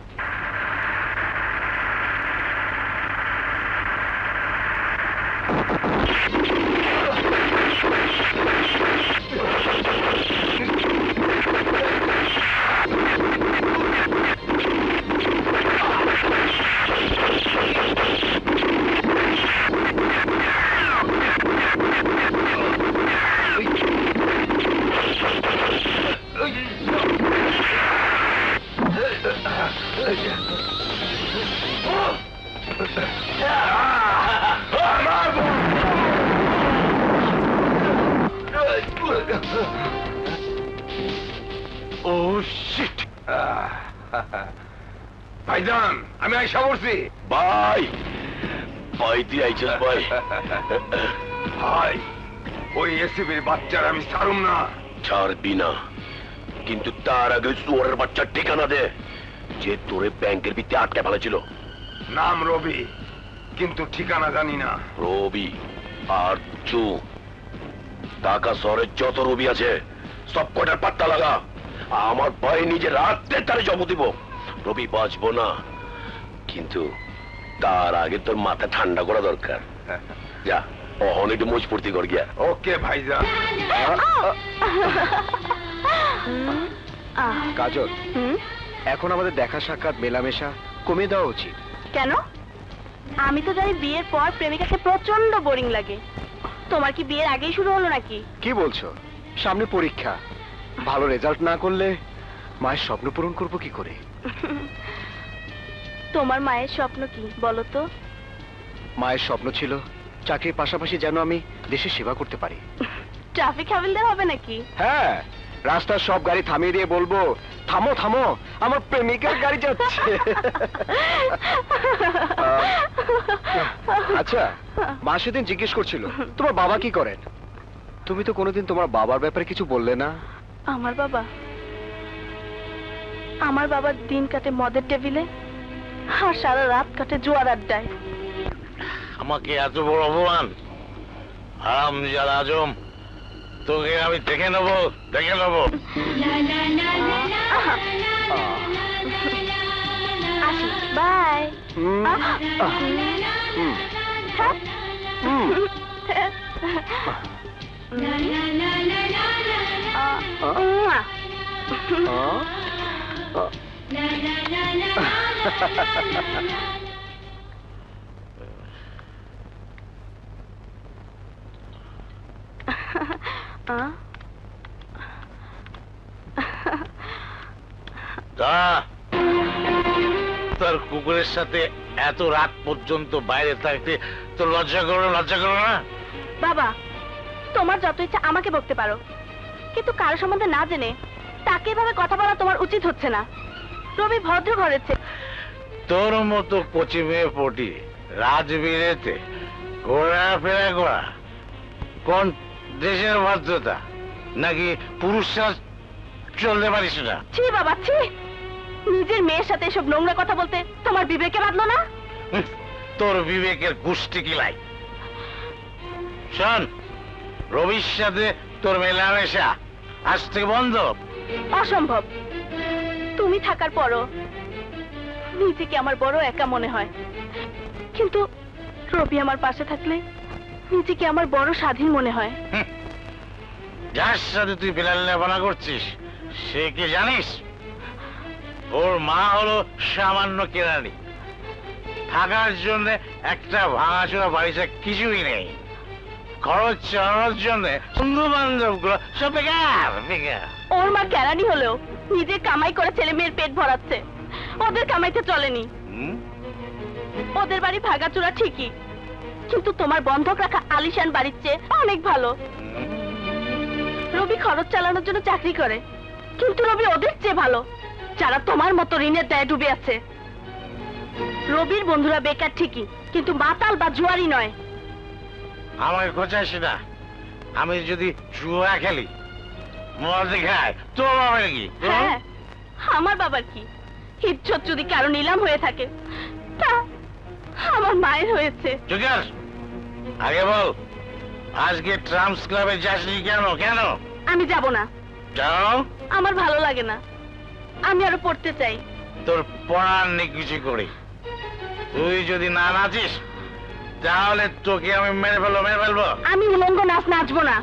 I: ভাইজান, আমি আইসা পড়ছি।
B: ভাই ভাই তুই আইছিস ভাই?
I: ভাই, ওই এসিবির বাচ্চার আমি ছাড়ুম না।
B: ছাড়বি না, কিন্তু তার আগে চোরের বাচ্চার ঠিকানা দে, যে তোরে ব্যাংকের ভিতরে আটকে ফেলেছিল।
I: নাম রবি, কিন্তু ঠিকানা জানি না।
B: রবি আর চু, ঢাকা শহরের যত রবি আছে সব কটার পাত্তা লাগা। আমার ভাই নিজে রাত্রে তারে জব দিব। রবি বাঁচবো না, কিন্তু তার আগে তোর মাথা ঠান্ডা করা দরকার। যা অহন একটু মোজ ফুর্তি কর গিয়া।
I: ওকে ভাইজান।
G: কাজল, এখন আমাদের দেখা সাক্ষাৎ মেলামেশা কমিয়ে দেওয়া উচিত।
A: কেন? আমি তো জানি বিয়ের পর প্রেমিকাকে প্রচন্ড বোরিং লাগে। তোমার কি বিয়ের আগেই শুরু হলো নাকি?
G: কি বলছো? সামনে পরীক্ষা, ভালো রেজাল্ট না করলে মায়ের স্বপ্ন পূরণ করবো কি করে?
A: তোমার মায়ের স্বপ্ন কি বলো তো?
G: মায়ের স্বপ্ন ছিল চাকরির পাশাপাশি যেন আমি দেশের সেবা করতে পারি।
A: ট্রাফিক হাবিলদার হবে নাকি?
G: হ্যাঁ, রাস্তার সব গাড়ি থামিয়ে দিয়ে বলবো, থামো থামো, আমার প্রেমিকার গাড়ি যাচ্ছে। আচ্ছা, মা সেদিন জিজ্ঞেস করছিল তোমার বাবা কি করেন। তুমি তো কোনোদিন তোমার বাবার ব্যাপারে কিছু বললে না।
A: আমার বাবা আমার বাবার দিন কাটে মদের টেবিলে, আর সারা রাত কাটে জুয়ার আড্ডায়।
J: আমাকে এত বড় অপমান, হারাম জাল আজম, তোকে আমি দেখে নেবো, দেখে নেবো।
A: আসি, বাই।
J: তোর কুকুরের সাথে এত রাত পর্যন্ত বাইরে থাকতে তোর লজ্জা করো লজ্জা করো না?
A: বাবা, তোমার যত ইচ্ছা আমাকে বকতে পারো, কিন্তু কারো সম্বন্ধে না জেনে তাকে এভাবে কথা বলা তোমার উচিত হচ্ছে না। রবি ভদ্র ঘরের ছেলে।
J: তোর মতো কচি মেয়ে পটি রাজবীরেতে ঘোরাফেরা করা কোন দেশের ভদ্রতা? নাকি পুরুষরা চলতে পারিস না?
A: ছি বাবা ছি, নিজের মেয়ের সাথে এসব নোংরা কথা বলতে তোমার বিবেকে বাঁধলো না?
J: তোর বিবেকের গোষ্ঠী কিলাই। শোন, রবির সাথে তোর মেলামেশা আজ থেকে বন্ধ।
A: অসম্ভব। তুমি থাকার পরও নিজেকে আমার বড় একা মনে হয়, কিন্তু রবি আমার পাশে থাকলে নিজেকে আমার বড় স্বাধীন মনে হয়।
J: যার সাথে তুই বেলালেপনা করছিস সে কি জানিস? ওর মা হলো সামান্য কেরানি, থাকার জন্য একটা ভাঙাচোরা বাড়িতে কিছুই নেই, খরচ চালানোর জন্য বন্ধু বান্ধব গুলো সব বেকার বেকার।
A: ওর মা কেরানি হলেও নিজে কামাই করে ছেলে মেয়ের পেট ভরাচ্ছে, ওদের কামাইতে চলেনি। ওদের বাড়ি ভাগাচোরা ঠিকই, কিন্তু তোমার বন্ধক রাখা আলিশান বাড়ির চেয়ে অনেক ভালো। রবি খরচ চালানোর জন্য চাকরি করে, কিন্তু রবি ওদের চেয়ে ভালো যারা তোমার মতো ঋণের দায়ে ডুবে আছে। রবির বন্ধুরা বেকার ঠিকই, কিন্তু মাতাল বা জুয়ারি নয়।
J: আমাকে খোঁচাইস না। আমি যদি জুয়া খেলি মদ খাই তোর বাবার কি?
A: হ্যাঁ, আমার বাবার কি? ইজ্জত যদি কারো নিলাম হয়ে থাকে তা আমার মায়ের হয়েছে।
J: জুগার, আগে বল আজকে ট্রাম্পস ক্লাবে যাসনি কেন? কেন?
A: আমি যাব না।
J: যাও।
A: আমার ভালো লাগে না, আমি আরো পড়তে চাই।
J: তোর পড়ার নেই কিছু করি। তুই যদি না নাচিস তাহলে তোকে আমি মেরে ফেলবো মেরে ফেলবো।
A: আমি উলঙ্গ নাচ নাচবো না।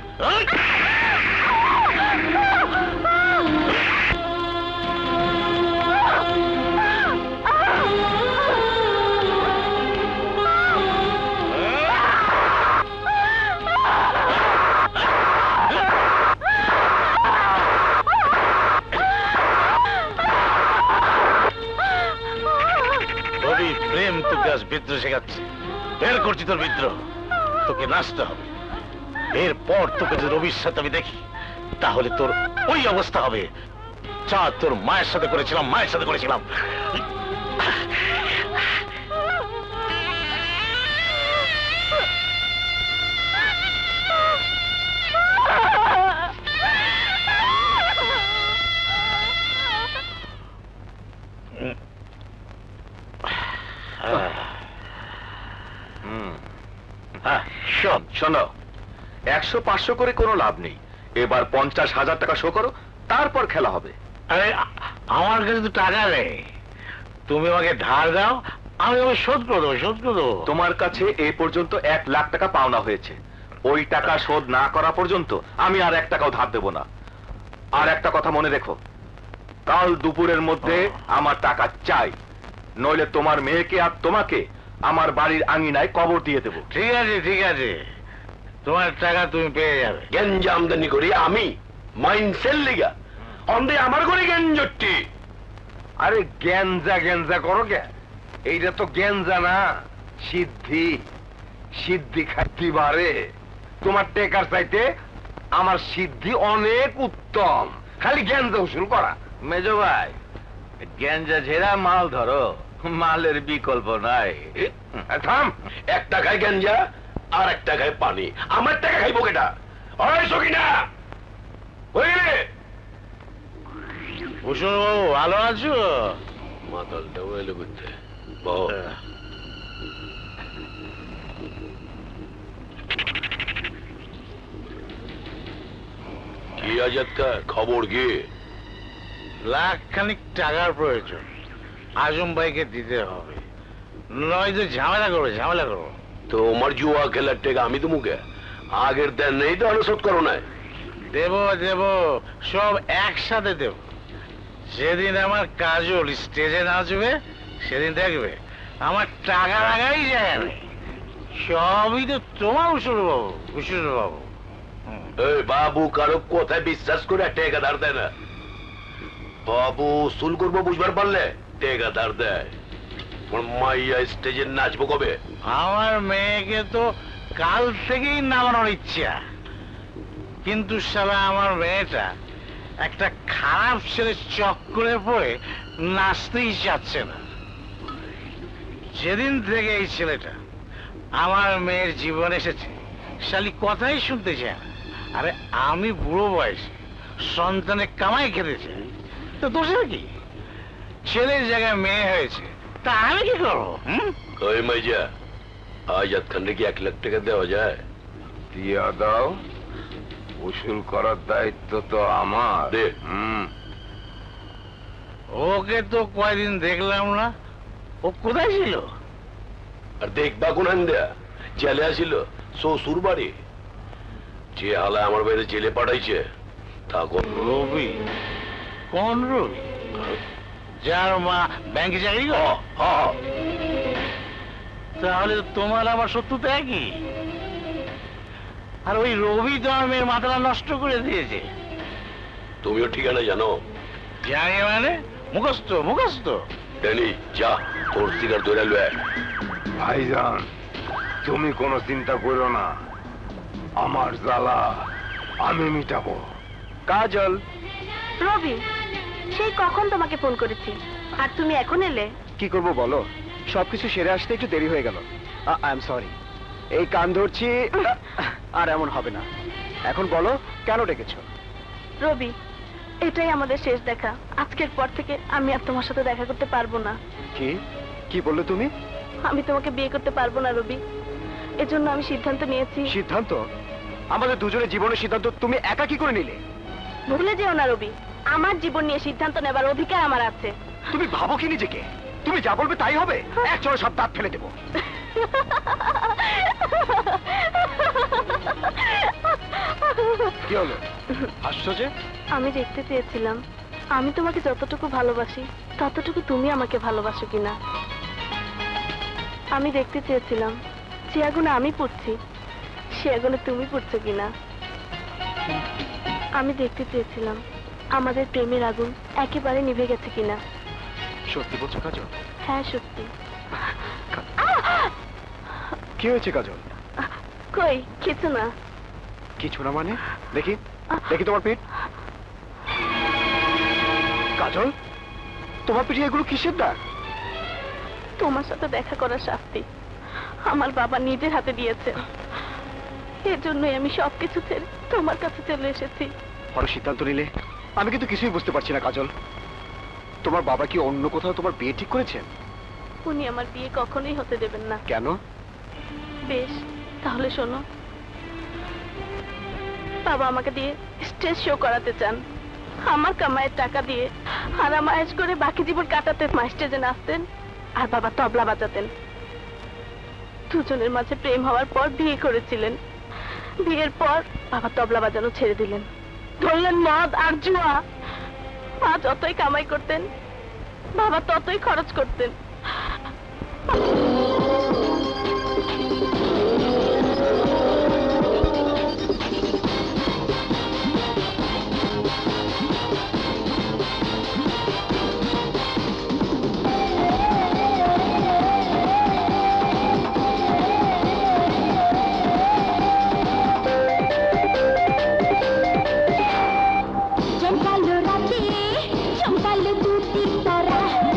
J: প্রেম তোকে আজ বিদ্রোহ শেখাচ্ছে, বের করছি তোর বিদ্রোহ। তোকে নাচতে হবে। এরপর তোকে যদি রবির সাথে আমি দেখি তাহলে তোর ওই অবস্থা হবে যা তোর মায়ের সাথে করেছিলাম মায়ের সাথে করেছিলাম।
I: শোন শোনো, একশো পাঁচশো করে কোনো লাভ নেই, এবার পঞ্চাশ হাজার টাকা শো করো, তারপর খেলা হবে।
J: আরে আমার কাছে তো টাকা নেই, তুমি আমাকে ধার দাও, আমি ওই শোধ করে দেবো শোধ করে দেবো।
I: তোমার কাছে এই পর্যন্ত এক লাখ টাকা পাওনা হয়েছে, ওই টাকা শোধ না করা পর্যন্ত আমি আর এক টাকাও ধার দেব না। আর একটা কথা মনে রেখো, কাল দুপুরের মধ্যে আমার টাকা চাই, নইলে তোমার মেয়েকে আর তোমাকে আমার বাড়ির আঙিনায় কবর দিয়ে দেবো।
J: ঠিক আছে ঠিক আছে, তোমার টাকা তুমি পেয়ে যাবে।
I: গেঞ্জা আমদানি করি আমি মাইন্সের লিগা, অন্ধে আমার ঘরে গেঞ্জটি। আরে গেঞ্জা গেঞ্জা করো কে? এইটা তো গেঞ্জা না, সিদ্ধি। সিদ্ধি খাইতে পারে তোমার টেকার চাইতে আমার সিদ্ধি অনেক উত্তম। খালি গেঞ্জা উসুল করা।
J: মেজো ভাই, গেঞ্জা ঝেড়া মাল ধরো, মালের বিকল্প নাই।
I: থাম, এক টাকায় গেঞ্জা আর এক টাকায় পানি, আমার টাকা খাইবো কেটা? হয় সকিনা
J: কুশল বাবু ভালো আছো?
I: মাতালটা এলো করতে বহু কি আজাদকা খবর কি?
J: লাখ খানিক টাকার প্রয়োজন, আজম ভাইকে দিতে হবে, নয়তো ঝামেলা করবে ঝামেলা করবো।
I: তো আমার জুয়া খেলার টেকা আমি তো মুখে আগের দেন নেই তো অনুশোধ করো না।
J: দেব দেব সব একসাথে দেব। যেদিন আমার কাজল স্টেজে নাচবে সেদিন দেখবে আমার টাকা লাগাই যায় না। সবই তো তোমার উসুর বাবু, উসুর বাবু।
I: এই বাবু কারো কোথায় বিশ্বাস করে টেকা ধার দেয় না। বাবু উসুল করবো বুঝবার পারলে টেকা ধার দেয়। মাইয়া স্টেজে নাচবো কবে?
J: আমার মেয়েকে তো কাল থেকেই নামানোর ইচ্ছা, কিন্তু শালা আমার মেয়েটা একটা খারাপ ছেলে চক্করে পড়ে নাচতেই চাচ্ছে না। যেদিন থেকে এই ছেলেটা আমার মেয়ের জীবনে এসেছে শালি কথাই শুনতে চায় না। আরে আমি বুড়ো বয়সে সন্তানের কামাই খেতে চাই, তো দোষের কি? ছেলের জায়গায় মেয়ে হয়েছে, তা আমি কি করবো?
I: কই মাইজা, আজাদ খানকে কি এক লাখ টাকা দেওয়া যায়? দিয়া দাও, উসুল করার দায়িত্ব তো আমার। দে। হুম,
J: ওকে তো কয়দিন দেখলাম না, ও কোথায় ছিল?
I: আর দেখবা কোন দেয়া জেলে আসিল শ্বশুর বাড়ি। যে হালা আমার বাইরে জেলে পাঠাইছে তা কোন
J: রবি? কোন রবি? যার মা ব্যাংকে চাকরি করে? তাহলে তোমার আমার শত্রুতা একই। আর ওই রবি তো আমার মেয়ের মাথাটা নষ্ট করে দিয়েছে।
I: তুমিও ঠিকানা জানো?
J: জানি মানে মুখস্থ মুখস্থ।
I: ড্যানি যা, তোর সিগার ধরে লয়। ভাইজান তুমি কোনো চিন্তা করো না, আমার জ্বালা আমি মিটাবো।
G: কাজল,
A: রবি, সেই কখন তোমাকে ফোন করেছি আর তুমি এখন এলে?
G: কি করব বলো, সবকিছু সেরে আসতে একটু দেরি হয়ে গেল। I am sorry. এই কান ধরছি, আর এমন হবে না। এখন বলো কেন ডেকেছো?
A: রবি, এটাই আমাদের শেষ দেখা। আজকের পর থেকে আমি আর তোমার সাথে দেখা করতে পারবো না।
G: কি কি বললে তুমি?
A: আমি তোমাকে বিয়ে করতে পারবো না রবি, এজন্য আমি সিদ্ধান্ত নিয়েছি।
G: সিদ্ধান্ত? আমাদের দুজনের জীবনের সিদ্ধান্ত তুমি একা কি করে নিলে?
A: ভুলে যেও না রবি, আমার জীবন নিয়ে সিদ্ধান্ত নেবার অধিকার আমার আছে।
G: তুমি ভাবো কি নিজেকে? তুমি যা বলবে তাই হবে? এক চড়ে সব দাঁত ফেলে দেবো। কি হলো, হাসছো যে?
A: আমি দেখতে চেয়েছিলাম আমি তোমাকে যতটুকু ভালোবাসি ততটুকু তুমি আমাকে ভালোবাসো কিনা। আমি দেখতে চেয়েছিলাম যে আগুনে আমি পুড়ছি সে আগুনে তুমি পুড়ছো কিনা। আমি দেখতে চেয়েছিলাম আমাদের প্রেমের আগুন একেবারে নিভে গেছে কিনা।
G: সত্যি বলছো কাজল?
A: হ্যাঁ সত্যি।
G: কি হয়েছে কাজল?
A: কই কিছু না।
G: কিছু না মানে? দেখি দেখি তোমার পিঠ। কাজল, তোমার পিঠে এগুলো কিসের দাগ?
A: তোমার সাথে দেখা করার শাস্তি আমার বাবা নিজের হাতে দিয়েছে। এর জন্যই আমি সবকিছু ছেড়ে তোমার কাছে চলে এসেছি।
G: বড় সিদ্ধান্ত নিলে। আমি কিন্তু কিছুই বুঝতে পারছি না কাজল। তোমার বাবা কি অন্য কোথাও তোমার বিয়ে ঠিক করেছেন?
A: উনি আমার বিয়ে কখনোই হতে দেবেন না।
G: কেন?
A: বেশ তাহলে শোনো, বাবা আমাকে দিয়ে স্টেজ শো করাতে চান। আমার কামাইয়ের টাকা দিয়ে আরাম আয়েশ করে বাকি জীবন কাটাতে মা স্টেজে নাচতেন আর বাবা তবলা বাজাতেন। দুজনের মাঝে প্রেম হওয়ার পর বিয়ে করেছিলেন। বিয়ের পর বাবা তবলা বাজানো ছেড়ে দিলেন, ধরলেন মদ আর জুয়া। মা যতই কামাই করতেন বাবা ততই খরচ করতেন।
C: जब চমকালো দুটি তারা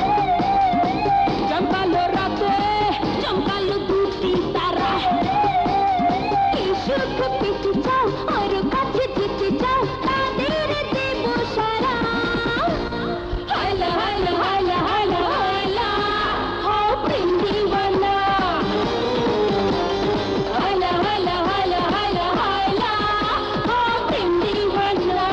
C: চমকালো রাতে চমকালো দুটি তারা কি সুখ পেতে চাও আর কাছে যেতে চাও তাদের দেব সারা হায়লা হায়লা হায়লা হায়লা হায়লা হো প্রেম দিওয়ানা হায়লা হায়লা হায়লা হায়লা হায়লা হো প্রেম দিওয়ানা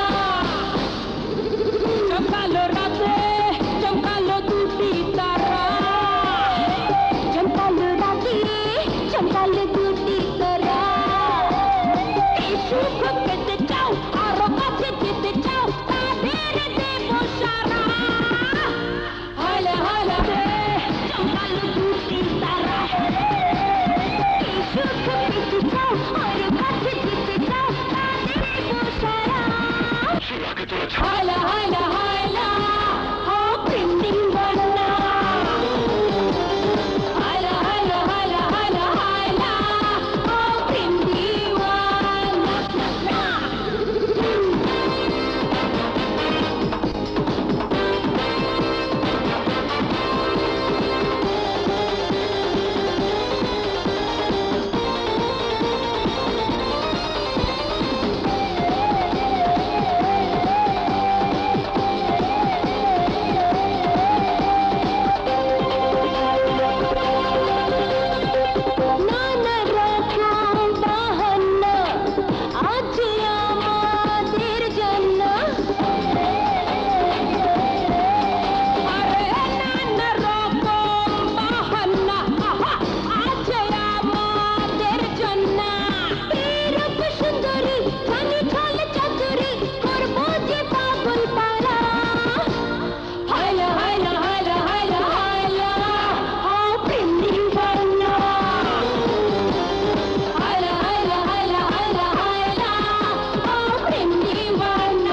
C: চমকালো রাতে চমকালো দুটি তারা চমকালো রাতে চমকালো দুটি তারা এই সুখ পেতে চাও আরো কাছে যেতে চাও তাদের দেব সারা হায়লা হায়লা রে চমকালো দুটি তারা এই সুখ পেতে চাও আরো কাছে যেতে চাও তাদের দেব সারা হায়লা হায়লা হায়লা হো প্রেম দিওয়ানা হায়লা হায়লা হায়লা হায়লা হায়লা হো প্রেম দিওয়ানা নানা রকম বাহানা আজ আমাদের জন্য আরে নানা রকম বাহানা আহা আজ আমাদের জন্য রূপ সুন্দরী জানি ছল চাতুরি করবো যে পাগল পারা হায়লা হায়লা হায়লা হায়লা হায়লা হো প্রেম দিওয়ানা হায়লা হায়লা হায়লা হায়লা হায়লা হো প্রেম দিওয়ানা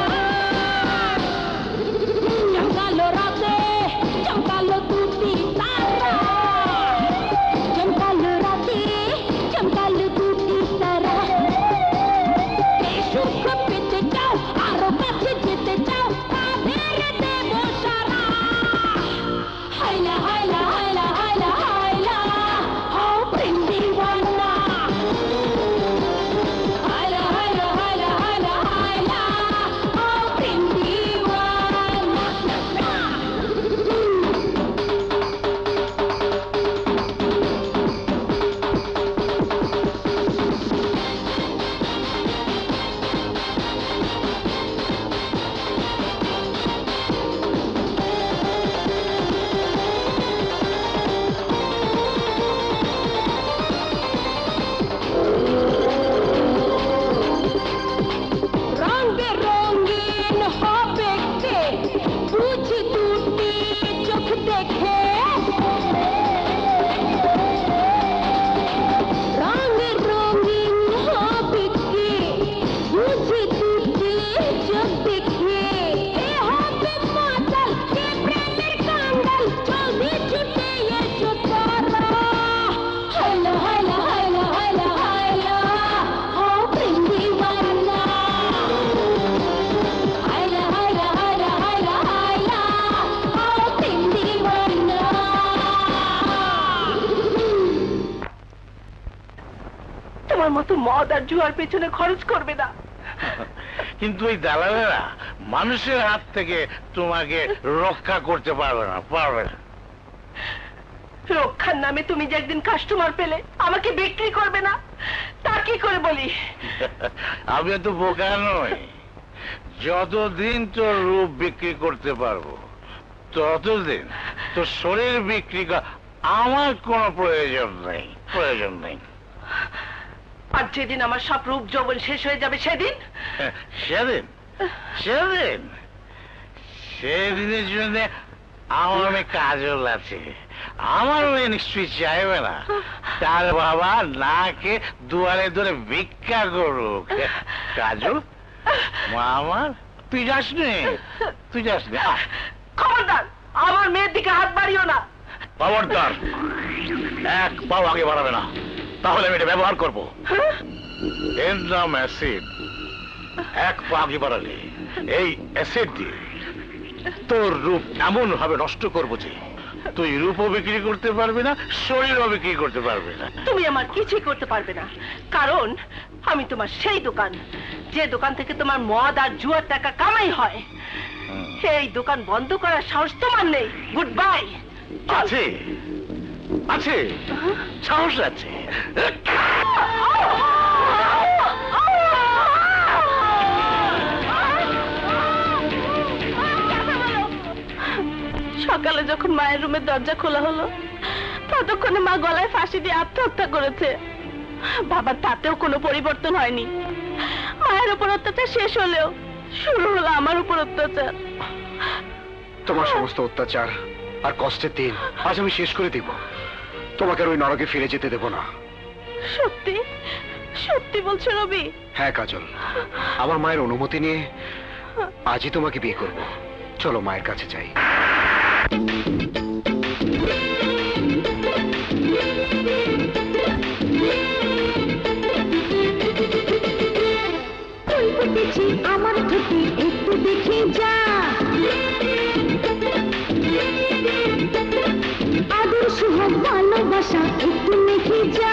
C: চমকালো রাতে চমকালো দুটি তারা চমকালো রাতে চমকালো দুটি তারা এই সুখ পেতে চাও আরো কাছে যেতে চাও তাদের দেব সারা হায়লা হায়লা হায়লা হায়লা হায়লা হো প্রেম দিওয়ানা হায়লা হায়লা হায়লা হায়লা হায়লা হো প্রেম দিওয়ানা রঙে রঙিন হবে কে বুঝি দুটি চোখ দেখে রঙে রঙিন হবে কে বুঝি দুটি চোখ দেখে এ হবে মাতাল কে প্রেমের কাঙ্গাল জলদি ছুটে এসো তারা হায়লা হায়লা হায়লা হায়লা হায়লা হো প্রেম দিওয়ানা হায়লা হায়লা হায়লা হায়লা হায়লা হো প্রেম দিওয়ানা তোমার মতো মদ আর জুয়ার পেছনে খরচ করবে না
J: কিন্তু ওই দালালেরা মানুষের হাত থেকে তোমাকে রক্ষা করতে পারবে না পারবে না
H: রক্ষার নামে তুমি যে একদিন কাস্টমার পেলে আমাকে বিক্রি করবে না তা কি করে বলি
J: আমি তো বোকা নই যতদিন তোর রূপ বিক্রি করতে পারবো ততদিন তোর শরীর বিক্রি করা আমার কোনো প্রয়োজন নেই প্রয়োজন নেই
H: আর যেদিন আমার সব রূপ যৌবন শেষ হয়ে যাবে সেদিন
J: সেদিন সেদিন সেদিনের জন্য আমার অনেক কাজল আছে আমার মেয়ে নিশ্চয়ই চাইবে না তার বাবা নাকে দুয়ারে ধরে ভিক্ষা করুক কাজল মা আমার তুই যাস নে তুই যাস নে
H: খবরদার আমার মেয়ের দিকে হাত বাড়িও না
J: খবরদার এক পাও আগে বাড়াবে না তাহলে আমি এটা ব্যবহার করবো এর নাম অ্যাসিড এক পা আগে বাড়ালে এই অ্যাসিড দিয়ে তোর রূপ এমন ভাবে নষ্ট করবো যে তুই রূপও বিক্রি করতে পারবি না, শরীরও বিক্রি করতে পারবি না।
H: তুমি আমার কিছুই করতে পারবে না, কারণ আমি তোমার সেই দোকান যে দোকান থেকে তোমার মদ আর জুয়ার টাকা কামাই হয়। এই দোকান বন্ধ করার সাহস তোমার নেই। Good bye.
J: আছে আছে সাহস আছে।
A: সকালে যখন মায়ের রুমের দরজা খোলা হলো ততক্ষণে মা গলায় ফাঁসি দিয়ে আত্মহত্যা করেছে। বাবার তাতেও কোনো পরিবর্তন হয়নি। মায়ের উপর অত্যাচার শেষ হলেও শুরু হলো আমার উপর অত্যাচার।
G: তোমার সমস্ত অত্যাচার আর কষ্টের দিন আজ আমি শেষ করে দিব। তোমাকে আর ওই নরকে ফিরে যেতে দেব না।
A: সত্যি সত্যি বলছো রবি?
G: হ্যাঁ কাজল, আমার মায়ের অনুমতি নিয়ে আজই তোমাকে বিয়ে করব। চলো মায়ের কাছে যাই।
C: আমার ঠোঁটে একটু দেখে যা, আদর সুহাগ ভালোবাসা একটু মেখে যা।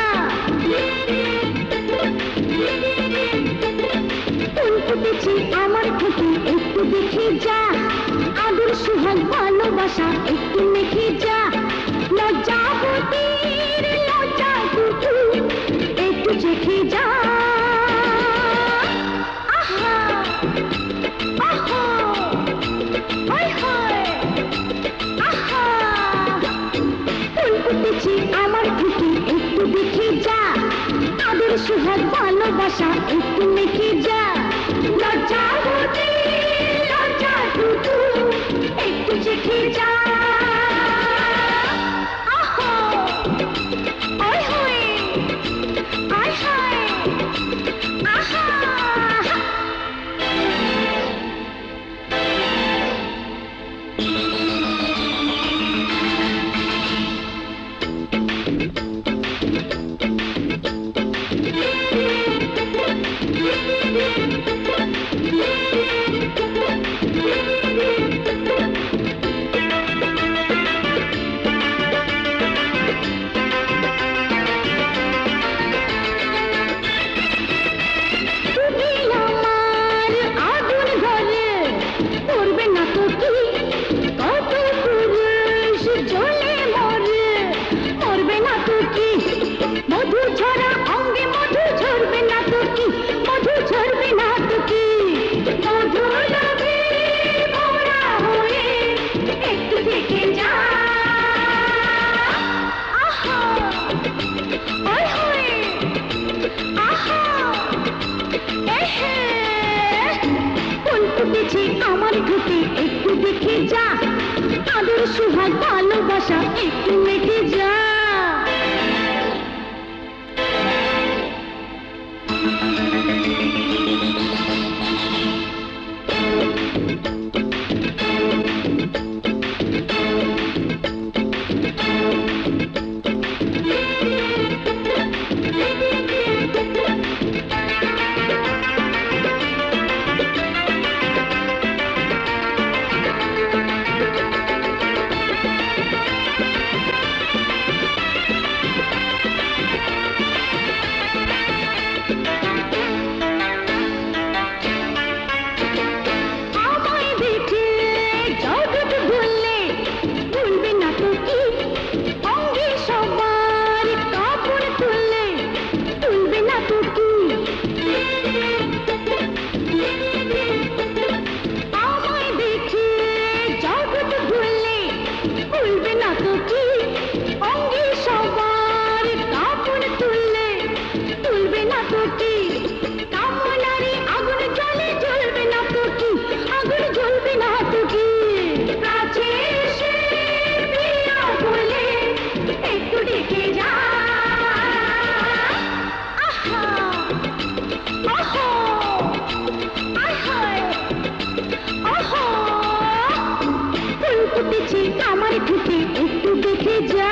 C: ফুল ফুটেছে আমার ঠোঁটে একটু দেখে যা, আদর সুহাগ ভালোবাসা একটু মেখে যা। লজ্জাবতীর লজ্জা টুটু একটু চেখে যা। আমার ঠোঁটে একটু দেখে যা, আদর সুহাগ ভালোবাসা একটু মেখে যা। লজ্জাবতী লজ্জা টুটু একটু চেখে যা। আহা ওই হই আয় হায় আহা। আমার ঠোঁটে একটু দেখে যা, আদর সুহাগ ভালোবাসা একটু মেখে যা। আমার ঠোঁটে একটু দেখে যা,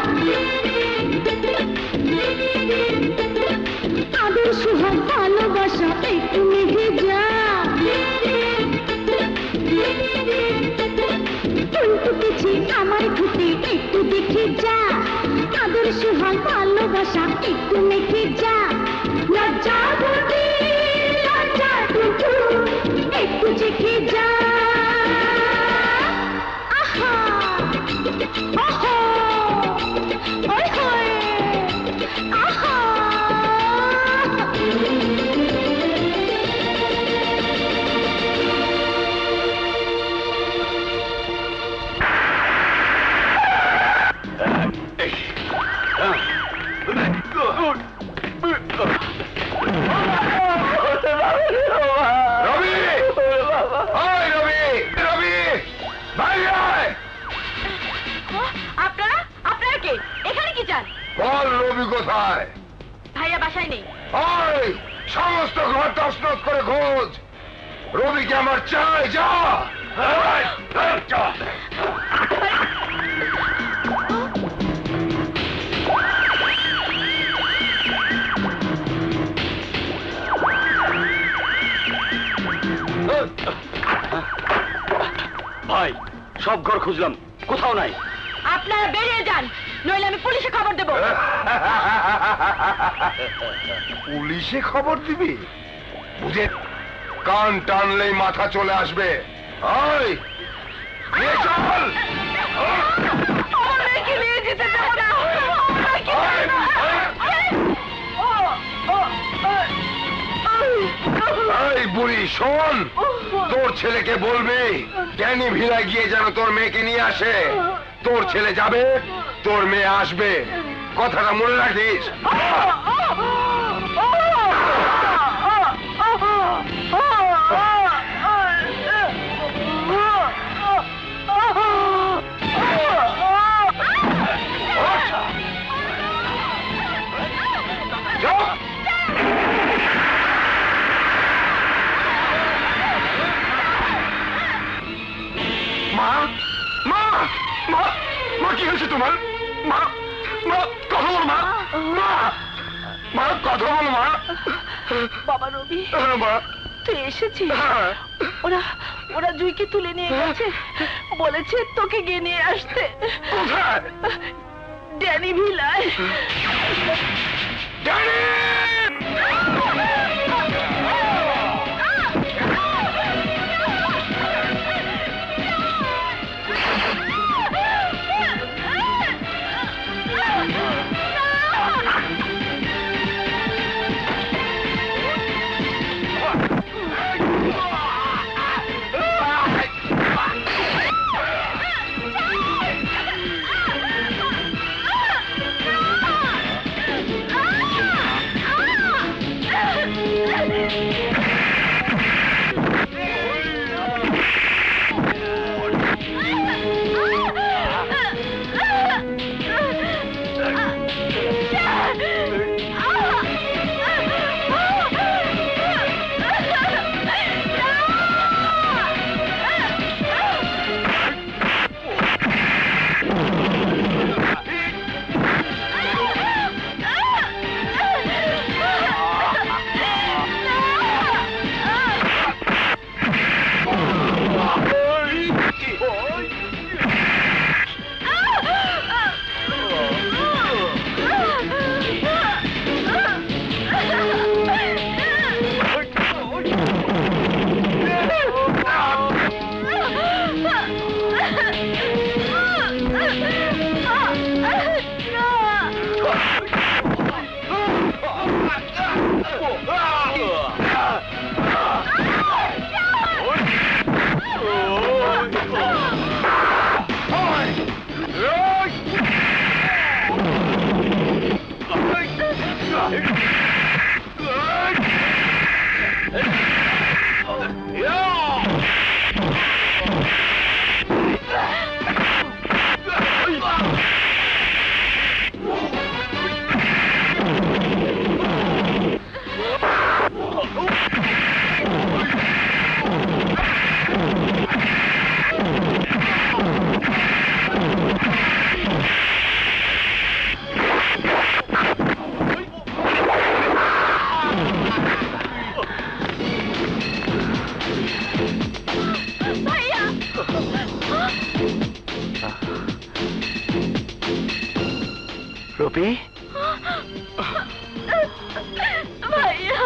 C: আদর সুহাগ ভালোবাসা একটু মেখে যা। এনেছি আমার ঘুটে একটু দেখে যা আদর সুহাগ ভালোবাসা একটু মেখে যা লজ্জা ঘুটে লজ্জা টুটু একটু চেখে যা আহা ওহো ওই হয় আহা
I: রবি! ওই রবি! রবি! বাইরে আয়!
A: আপনারা আপনারা কে এখানে কি চান?
I: বল রবি কোথায়?
A: ভাইয়া বাসায় নেই।
I: ওই সমস্ত ঘর তছনছ করে খোঁজ। রবিকে আমার চাই, যা! এই, এই, যা!
F: ভাই সব ঘর খুঁজলাম, কোথাও নাই।
A: আপনারা বেরিয়ে যান, নইলে আমি পুলিশে খবর দেব।
I: পুলিশে খবর দিবি? বুঝে কান টানলেই মাথা চলে আসবে। ওই নিয়ে চল!
A: আমার মেয়েকে নিয়ে যেতে দেবো না। আমার মেয়েকে নিয়ে যেতে দেবো না।
I: এই বুড়ি শোন, তোর ছেলেকে বলবি ড্যানি ভিলায় গিয়ে যেন তোর মেয়েকে নিয়ে আসে। তোর ছেলে যাবে, তোর মেয়ে আসবে, কথাটা মনে রাখিস। মা মা মা মা কি হয়েছে তোমার? মা মা কথা বল মা, মা মা কথা বল মা।
H: বাবা রবি,
I: মা
H: তুই এসেছিস? ওরা ওরা জুইকে তুলে নিয়ে গেছে, বলেছে তোকে গিয়ে নিয়ে আসতে।
I: কোথায়?
H: ড্যানি ভিলায়।
I: ড্যানি!
G: রবি,
A: ভাইয়া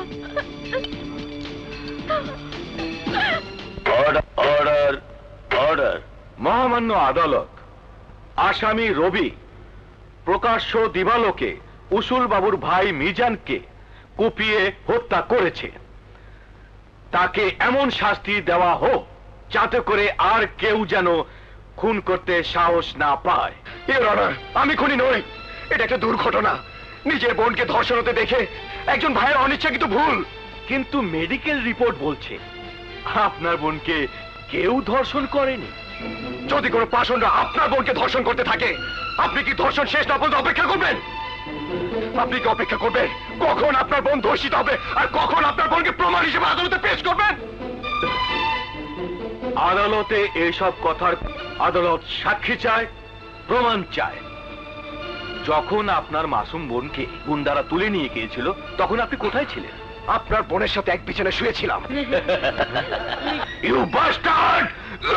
B: অর্ডার অর্ডার অর্ডার।
K: মহামান্য আদালত, আসামি রবি প্রকাশ্য দিবালোকে উসুল বাবুর ভাই মিজানকে কুপিয়ে হত্যা করেছে। তাকে এমন শাস্তি দেওয়া হোক যাতে করে আর কেউ যেন খুন করতে সাহস না পায়।
G: ইওর অনার, আমি খুনি নই, এটা একটা দুর্ঘটনা। নিজের বোনকে ধর্ষণ হতে দেখে একজন ভাইয়ের অনিচ্ছাকৃত ভুল।
K: কিন্তু মেডিকেল রিপোর্ট বলছে আপনার বোনকে কেউ ধর্ষণ করেনি।
G: যদি কোনো পাষণ্ড আপনার বোনকে ধর্ষণ করতে থাকে, আপনি কি ধর্ষণ শেষ না পর্যন্ত অপেক্ষা করবেন? আপনি কি অপেক্ষা করবেন কখন আপনার বোন ধর্ষিত হবে আর কখন আপনার বোনকে প্রমাণ হিসেবে আদালতে পেশ করবেন?
K: আদালতে এইসব কথার আদালত সাক্ষী চায়, প্রমাণ চায়। যখন আপনার মাসুম বোনকে গুন্ডারা তুলে নিয়ে গিয়েছিল তখন আপনি কোথায় ছিলেন?
G: আপনার বোনের সাথে এক বিছানায় শুয়েছিলাম।
K: You bastard!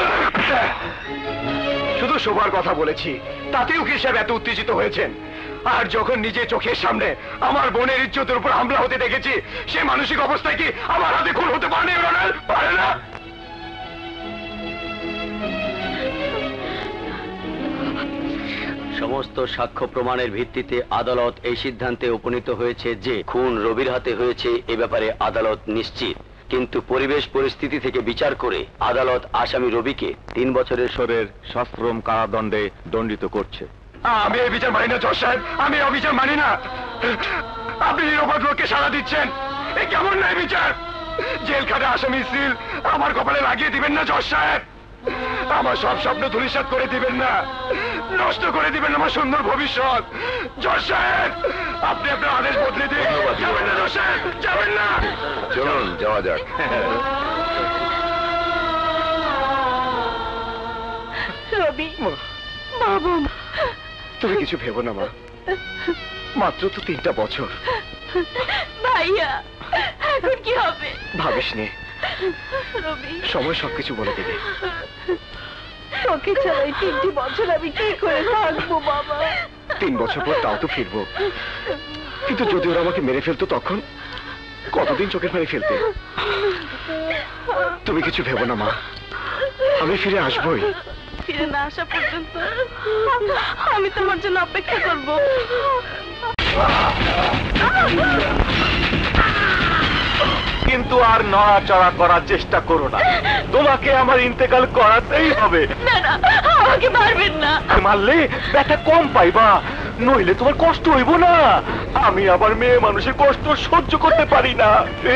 G: শুধু শোবার কথা বলেছি, তাতেও কি সাহেব এত উত্তেজিত হয়েছেন? আর যখন নিজে চোখের সামনে আমার বোনের ইজ্জতের উপর হামলা হতে দেখেছি, সে মানসিক অবস্থায় কি আমার হাতে খুন হতে পারে না? পারে না।
F: সমস্ত সাক্ষ্য প্রমাণের ভিত্তিতে আদালত এই সিদ্ধান্তে উপনীত হয়েছে যে খুন রবির হাতে হয়েছে, এ ব্যাপারে আদালত নিশ্চিত। কিন্তু পরিবেশ পরিস্থিতি থেকে বিচার করে আদালত আসামি রবিকে তিন বছরের
K: বছরের সশ্রম কারাদণ্ডে দণ্ডিত করছে।
G: আমি এই বিচার মানি না জজ সাহেব, আমি এই অবিচার মানি না। আপনি নিরপরাধ লোককে সাড়া দিচ্ছেন, এ কেমন নাই বিচার? জেলখানে আসামি সিল আমার কপালে লাগিয়ে দিবেন না জজ সাহেব। আমার সব স্বপ্ন ধূলিসাৎ করে দিবেন না, নষ্ট করে দিবেন আমার সুন্দর ভবিষ্যৎ। জজ সাহেব, আপনি আপনার আদেশ বদলে দিন। যাবেন না জজ সাহেব, যাবেন না।
I: চলুন যাওয়া যাক।
H: রবি বাবু,
G: তুমি কিছু ভেবো না মা, মাত্র তো তিনটা বছর।
A: ভাইয়া এখন কি হবে?
G: ভাবিস নে,
A: রবি
G: সময় সবকিছু বলে দেবে।
H: তোকে ছাড়া এই তিনটি বছর আমি কি করে থাকবো বাবা?
G: তিন বছর পর তাও তো ফিরবো, কিন্তু যদি ওরা আমাকে মেরে ফেলতো তখন কতদিন চোখের পানি ফেলতে? তুমি কিছু ভেবো না মা, আমি ফিরে আসবোই।
A: ফিরে না আসা পর্যন্ত আমি তোমার জন্য অপেক্ষা করব।
K: কিন্তু আর নড়াচড়া করার চেষ্টা করো না, তোমাকে আমার ইন্তেকাল করাতেই হবে।
A: না না, আমাকে মারবেন না।
K: মারলে ব্যথা কম পাইবা, নইলে তোমার কষ্ট হইব না। আমি আবার মেয়ে মানুষের কষ্ট সহ্য করতে পারি না।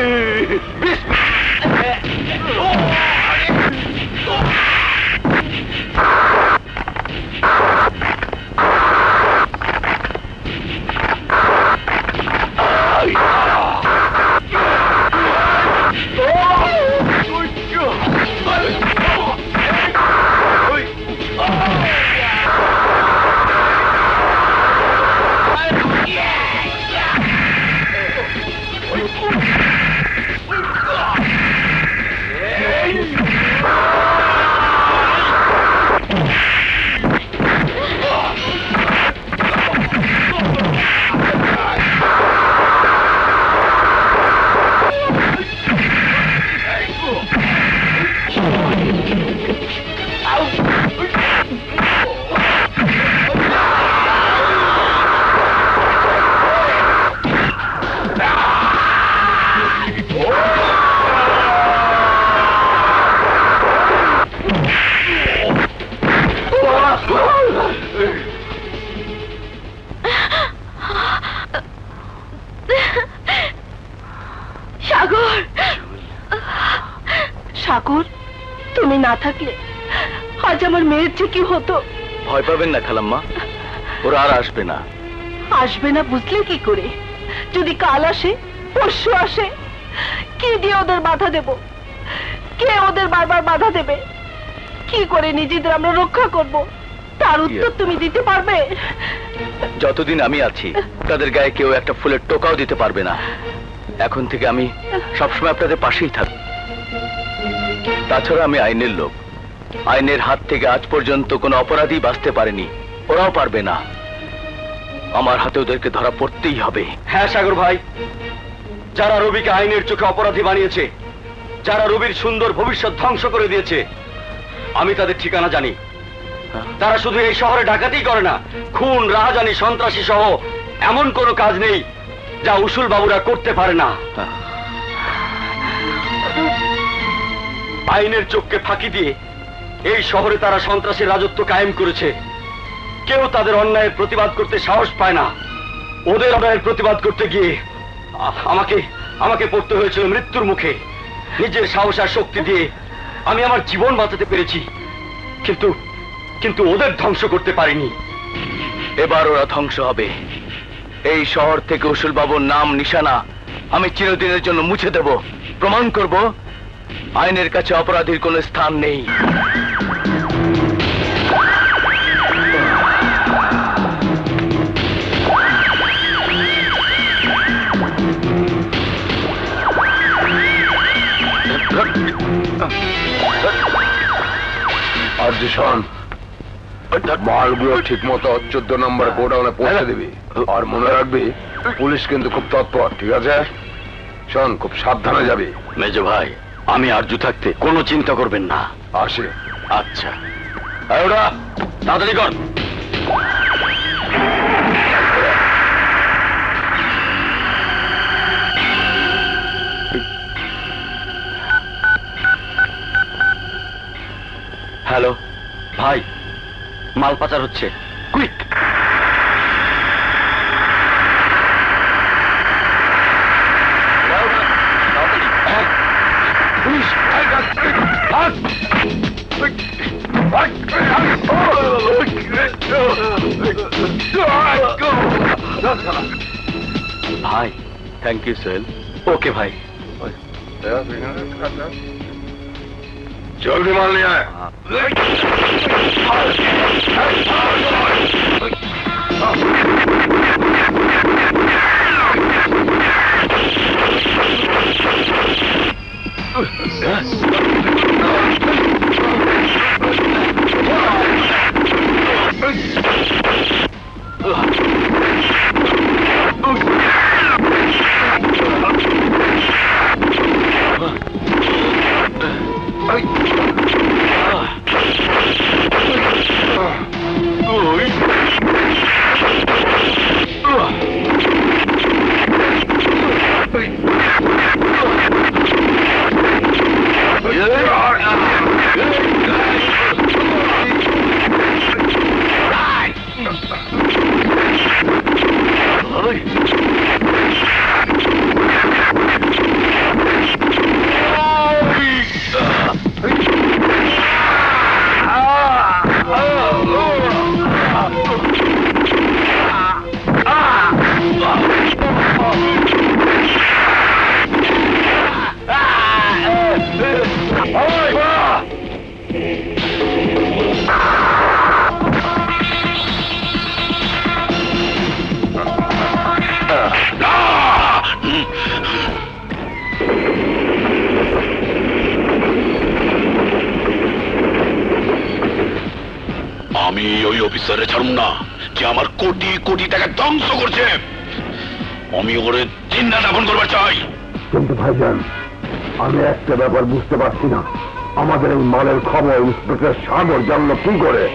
H: সাগর, তুমি না থাকলে আজ আমার মেয়ের যে কি হতো।
B: ভয় পাবেন না খালাম্মা, ওরা আর আসবে না।
H: আসবে না বুঝলে কি করে? যদি কাল আসে, পরশু আসে, কি দিয়ে ওদের বাধা দেব? কে ওদের বারবার বাধা দেবে? কি করে নিজেদের আমরা রক্ষা করব? তার উত্তর তুমি দিতে পারবে?
B: যতদিন আমি আছি তাদের গায়ে কেউ একটা ফুলের টোকাও দিতে পারবে না। এখন থেকে আমি সবসময় আপনাদের পাশেই থাকব। তাছাড়া আমি আইনের লোক, আইনের হাত থেকে আজ পর্যন্ত কোনো অপরাধী বাঁচতে পারেনি, ওরাও পারবে না। আমার হাতে ওদেরকে ধরা পড়তেই হবে।
F: হ্যাঁ সাগর ভাই, যারা রবিকে আইনের চোখে অপরাধী বানিয়েছে, যারা রবির সুন্দর ভবিষ্যৎ ধ্বংস করে দিয়েছে, আমি তাদের ঠিকানা জানি। তারা শুধু এই শহরে ডাকাতি করে না, খুন, রাহাজানি, সন্ত্রাসী সহ এমন কোনো কাজ নেই যা উসুল বাবুরা করতে পারে না। আইনের চোখকে ফাঁকি দিয়ে এই শহরে তারা সন্ত্রাসের রাজত্ব কায়েম করেছে। কেউ তাদের অন্যায়ের প্রতিবাদ করতে সাহস পায় না। ওদের অন্যায়ের প্রতিবাদ করতে গিয়ে আমাকে আমাকে পড়তে হয়েছিল মৃত্যুর মুখে। নিজের সাহস আর শক্তি দিয়ে আমি আমার জীবন বাঁচাতে পেরেছি, কিন্তু কিন্তু ওদের ধ্বংস করতে পারিনি।
B: এবার ওরা ধ্বংস হবে। এই শহর থেকে উসুল বাবুর নাম নিশানা আমি চিরদিনের জন্য মুছে দেব। প্রমাণ করব আইনের কাছে অপরাধীর কোনো স্থান নেই।
I: আর শোন, মালগুলো ঠিক মতো চোদ্দ নম্বর গোডাউনে পৌঁছে দিবি। আর মনে রাখবি পুলিশ কিন্তু খুব তৎপর, ঠিক আছে? শোন, খুব সাবধানে যাবি।
F: মেজো ভাই, আমি আরজু থাকতে কোনো চিন্তা করবেন না।
I: আসে।
F: আচ্ছা, ওরা তাড়াতাড়ি কর। হ্যালো ভাই, মাল পাচার হচ্ছে, কুইক। ভাই, থ্যাংক ইউ সোহেল। ওকে ভাই,
I: জলদি মাল নিয়ে আয়।
G: আমি ওই অফিসারে ছাড়ুম না যে আমার কোটি কোটি টাকা ধ্বংস করছে। আমি ওরে চিন্তা দাপন করবার চাই।
I: কিন্তু ভাইজান, আমি একটা ব্যাপার বুঝতে পারছি না, আমাদের এই মালের খবর ইন্সপেক্টর সাগর জানলো কি করে?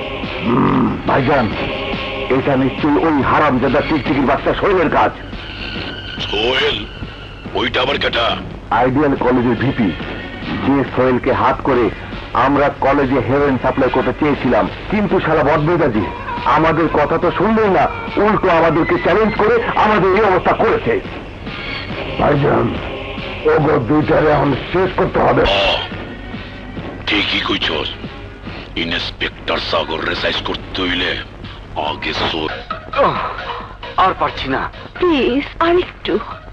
I: ভাইজান, এটা নিশ্চয়ই ওই হারামজাদা টিকটিকির বাচ্চা সোহেলের কাজ।
G: সোহেল? ওইটা আবার কেটা?
I: আইডিয়াল কলেজের ভিপি, যে সোহেলকে হাত করে আমরা কলেজে হেরোইন সাপ্লাই করতে চেয়েছিলাম, কিন্তু শালা বদমেজাজি আমাদের কথা তো শুনলেই না, উল্টো আমাদেরকে চ্যালেঞ্জ করে আমাদের এই অবস্থা করেছে। ভাইজান, ওগো দুইটারে এখন শেষ করতে হবে।
G: ঠিকই কইছস, ইন্সপেক্টর সাগর রেসাইজ করতে হইলে আগে সোর।
F: আর পারছি না,
A: প্লিজ আরেকটু।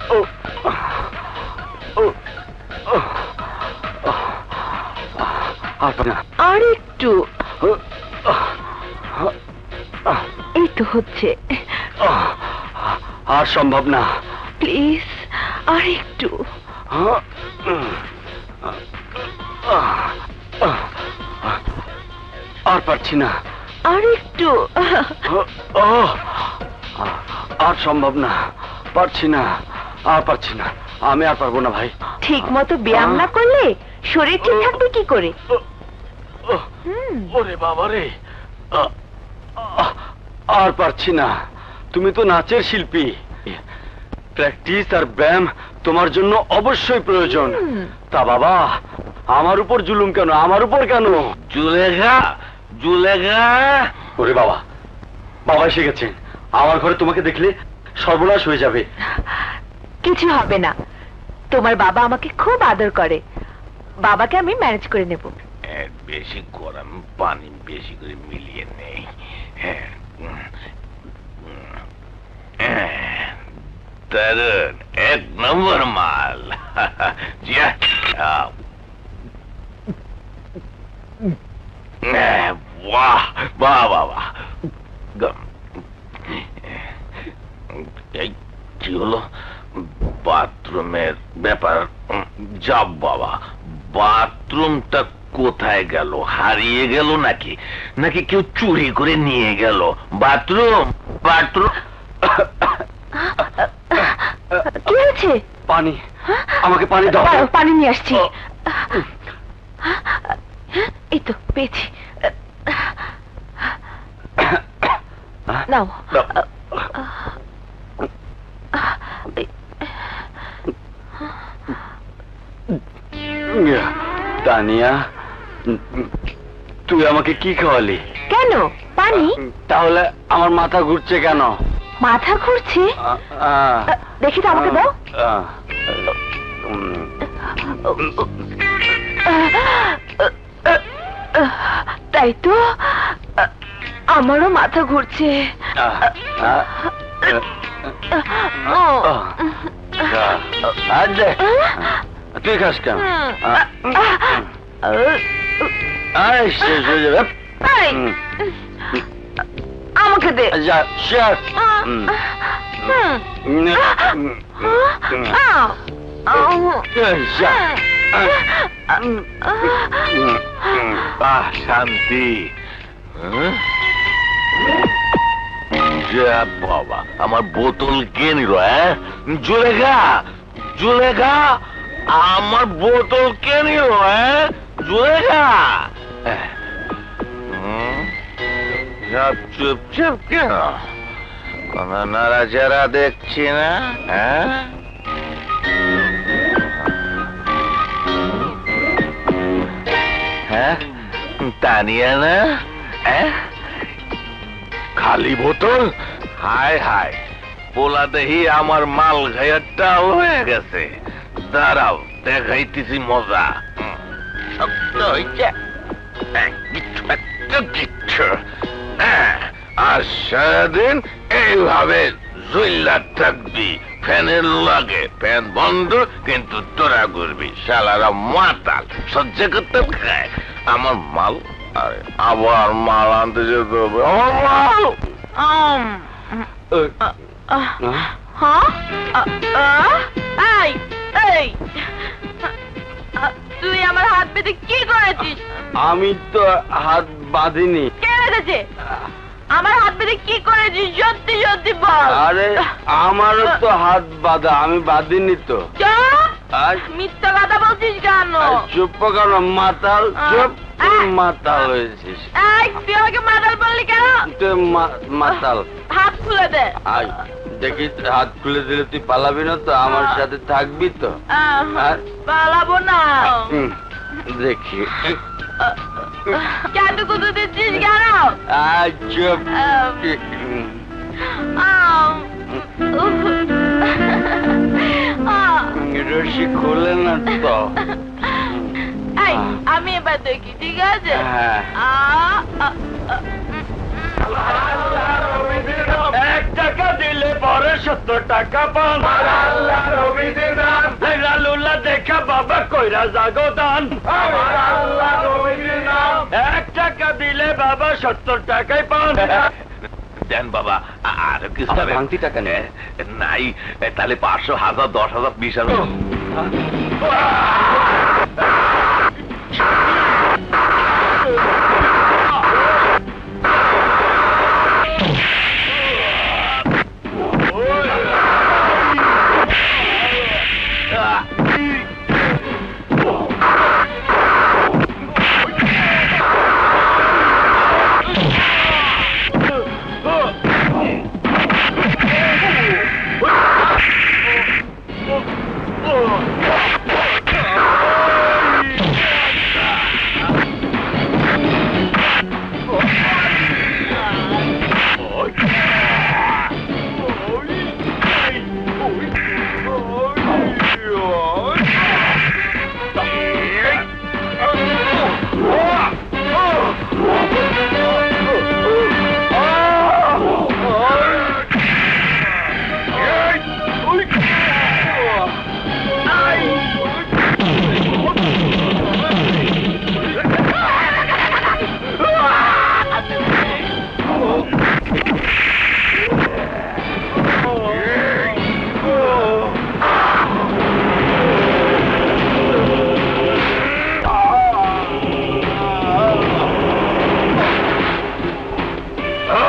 A: আর একটু, এই তো হচ্ছে।
F: আর সম্ভব না,
A: প্লিজ আর একটু।
F: আর পারছি না,
A: আর একটু।
F: আর সম্ভব না, পারছি না, আর পারছি না, আমি আর পারবো না ভাই।
A: ঠিক মতো ব্যায়াম না করলে শরীর ঠিক থাকবে কি করে?
F: ওরে বাবা রে, আর পারছি না। তুমি তো নাচের শিল্পী, প্র্যাকটিস আর ব্যায়াম তোমার জন্য অবশ্যই প্রয়োজন। তা বাবা, আমার উপর জুলুম কেন, আমার উপর কেন?
J: জুলেখা, জুলেখা।
F: ওরে বাবা, বাবা এসে গেছেন। আমার ঘরে তোমাকে দেখলে সর্বনাশ হয়ে যাবে।
A: কিছু হবে না, তোমার বাবা আমাকে খুব আদর করে, বাবাকে আমি ম্যানেজ করে নেব।
J: বেশি গরম পানি বেশি করে মিলিয়ে নেই। দারুন, এক নম্বর মাল। বাহ বাহ বাহ বাহ। কি হলো? বাথরুমের ব্যাপার। যাব বাবা, বাথরুমটা কোথায় গেল? হারিয়ে গেল নাকি নাকি কেউ চুরি করে নিয়ে গেল? Bathroom, bathroom.
A: কি হয়েছে?
F: পানি, আমাকে পানি দাও।
A: পানি নিয়ে আসছি। এই তো পেয়েছি, নাও।
F: তানিয়া, তুই আমাকে কি খাওয়ালি?
A: কেন? পানি।
F: তাহলে আমার মাথা ঘুরছে কেন?
A: মাথা ঘুরছে? দেখি তো, আমাকে দাও। তাই তো, আমারও মাথা ঘুরছে।
F: তুই খাস কেন?
A: আমাকে দে।
J: শান্তি। বাবা, আমার বোতল কে নিল? হ্যাঁ, জুলেখা, জুলেখা, আমার বোতল কে নিল? হ্যাঁ, জুলেখা। সব চুপচাপ কেন? কোন নাড়াচাড়া দেখছি না। হ্যাঁ, হ্যাঁ, তানিয়া না? হ্যাঁ, খালি বোতল। হায় হায়, পোলা দেহি আমার মাল ঘায়ারটা হয়ে গেছে। দাঁড়াও, দেখাইতেছি মজা। শব্দ হয়েছে কিচ্ছু। আর সারাদিন এইভাবে জুইল্লা থাকবি, ফ্যানের লাগে। ফ্যান বন্ধ, কিন্তু তোরা করবি। শালারা মাতাল, সহ্য করতে খায়। আমার মাল, আরে আবার মাল আনতে যেতে হবে। আমার মাল।
A: তুই আমার হাত পেতে কি করেছিস?
F: আমি তো হাত বাঁধিনি।
A: কে বেঁধেছে? আমার হাত পেতে কি করেছিস? সত্যি সত্যি বল।
F: আরে আমারও তো হাত বাঁধা, আমি বাঁধিনি তো।
A: মিথ্যা কথা বলছিস কেন?
F: চুপ কেন? মাতাল, চুপ। মাতাল হয়েছিস।
A: তুই আমাকে মাতাল বললি কেন?
F: তুই মাতাল।
A: হাত খুলে দে।
F: দেখি, হাত খুলে দিলে তুই পালাবি না তো? আমার সাথে থাকবি তো?
A: পালাবো না।
F: দেখি।
A: কেন কুতু দিচ্ছিস কেন?
F: চুপ। রশি খোলে না তো।
A: আমি এবার দেখি, ঠিক আছে?
J: এক টাকা দিলে পরে সত্তর টাকা পান। লালুল্লা দেখা বাবা কইরা জাগো দান। এক টাকা দিলে বাবা সত্তর টাকাই পান। দেন বাবা, আর কিছু
F: ভাঙতি টাকা নেই
J: নাই? তাহলে পাঁচশো, হাজার, দশ হাজার, বিশ হাজার।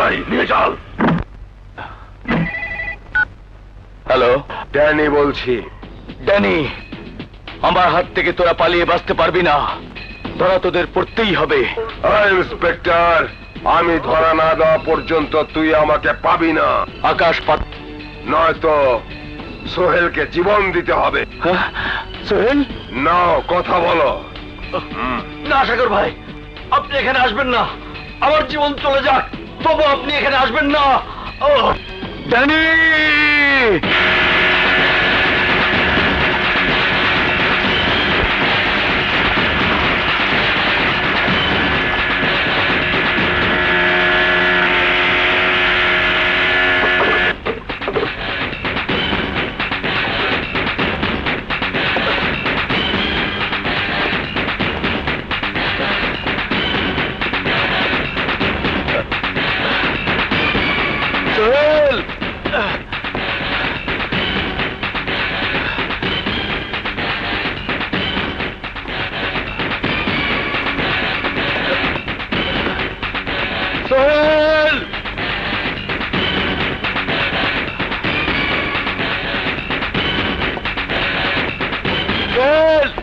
G: এই নিয়ে চল।
B: হ্যালো,
G: ড্যানি বলছি।
B: ড্যানি, আমার হাত থেকে তোরা পালিয়ে বাঁচতে পারবি না, ধরা তোদের পড়তেই হবে।
G: ইন্সপেক্টর, আমি ধরা না দেওয়া পর্যন্ত তুই আমাকে পাবি না।
B: আকাশ পাত
G: নয়তো সোহেলকে জীবন দিতে হবে।
B: সোহেল,
G: না, কথা বলো।
B: না সাগর ভাই, আপনি এখানে আসবেন না। আমার জীবন চলে যাক, তবু আপনি এখানে আসবেন না। ও ড্যানি, সোহেল, সোহেল, সোহেল,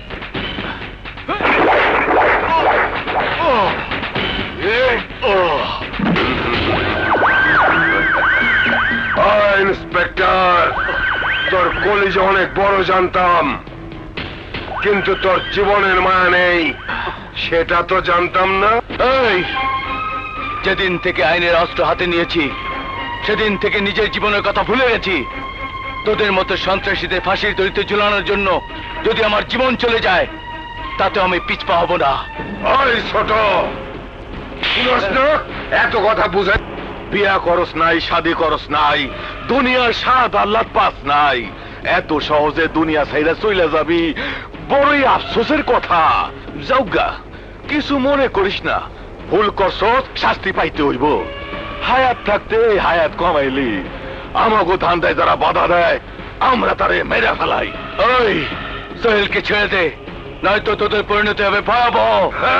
G: ইন্সপেক্টর, তোর কলিজা অনেক বড় জানতাম, কিন্তু তোর জীবনের মায়া নেই সেটা তো জানতাম না।
B: এই, যেদিন থেকে আইনের অস্ত্র হাতে নিয়েছি সেদিন থেকে নিজের জীবনের কথা ভুলে গেছি। তোদের মতো সন্ত্রাসীদের ফাঁসির দড়িতে ঝুলানোর জন্য যদি আমার জীবন চলে যায়, তাতে আমি পিছপা হব না।
G: ওই ছোট, শুনস না? এত কথা বুঝে
K: বিয়া করস নাই, শাদি করস নাই, দুনিয়ার স্বাদ আল্লাহ পাস নাই, এত সহজে দুনিয়া ছাইরা চইলা যাবি, বড়ই আফসোসের কথা। যাওগা, কিছু মনে করিস না, ভুল করছস, শাস্তি পাইতে হইব। হায়াত থাকতে হায়াত কমাইলি, আমাগো ধান্দায় যারা বাধা দেয় আমরা তারে মেরে ফেলাই।
B: ওই সোহেলকে ছেড়ে দে, নয়তো তোদের পরিণতি হবে ভয়াবহ।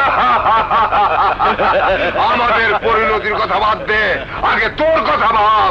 G: আমাদের পরিণতির কথা বাদ দে, আগে তোর কথা ভাব।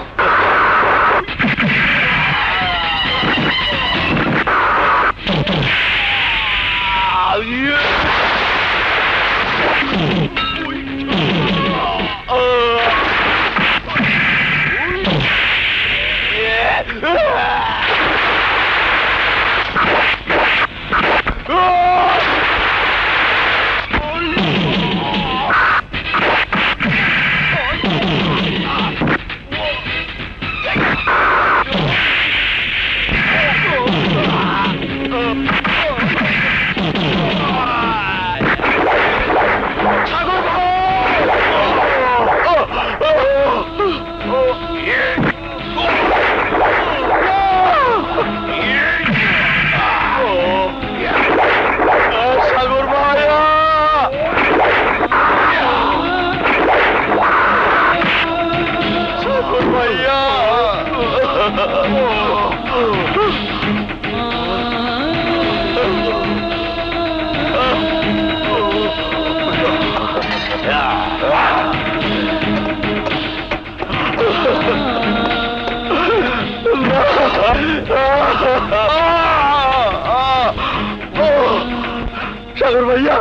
K: সাগর ভাইয়া,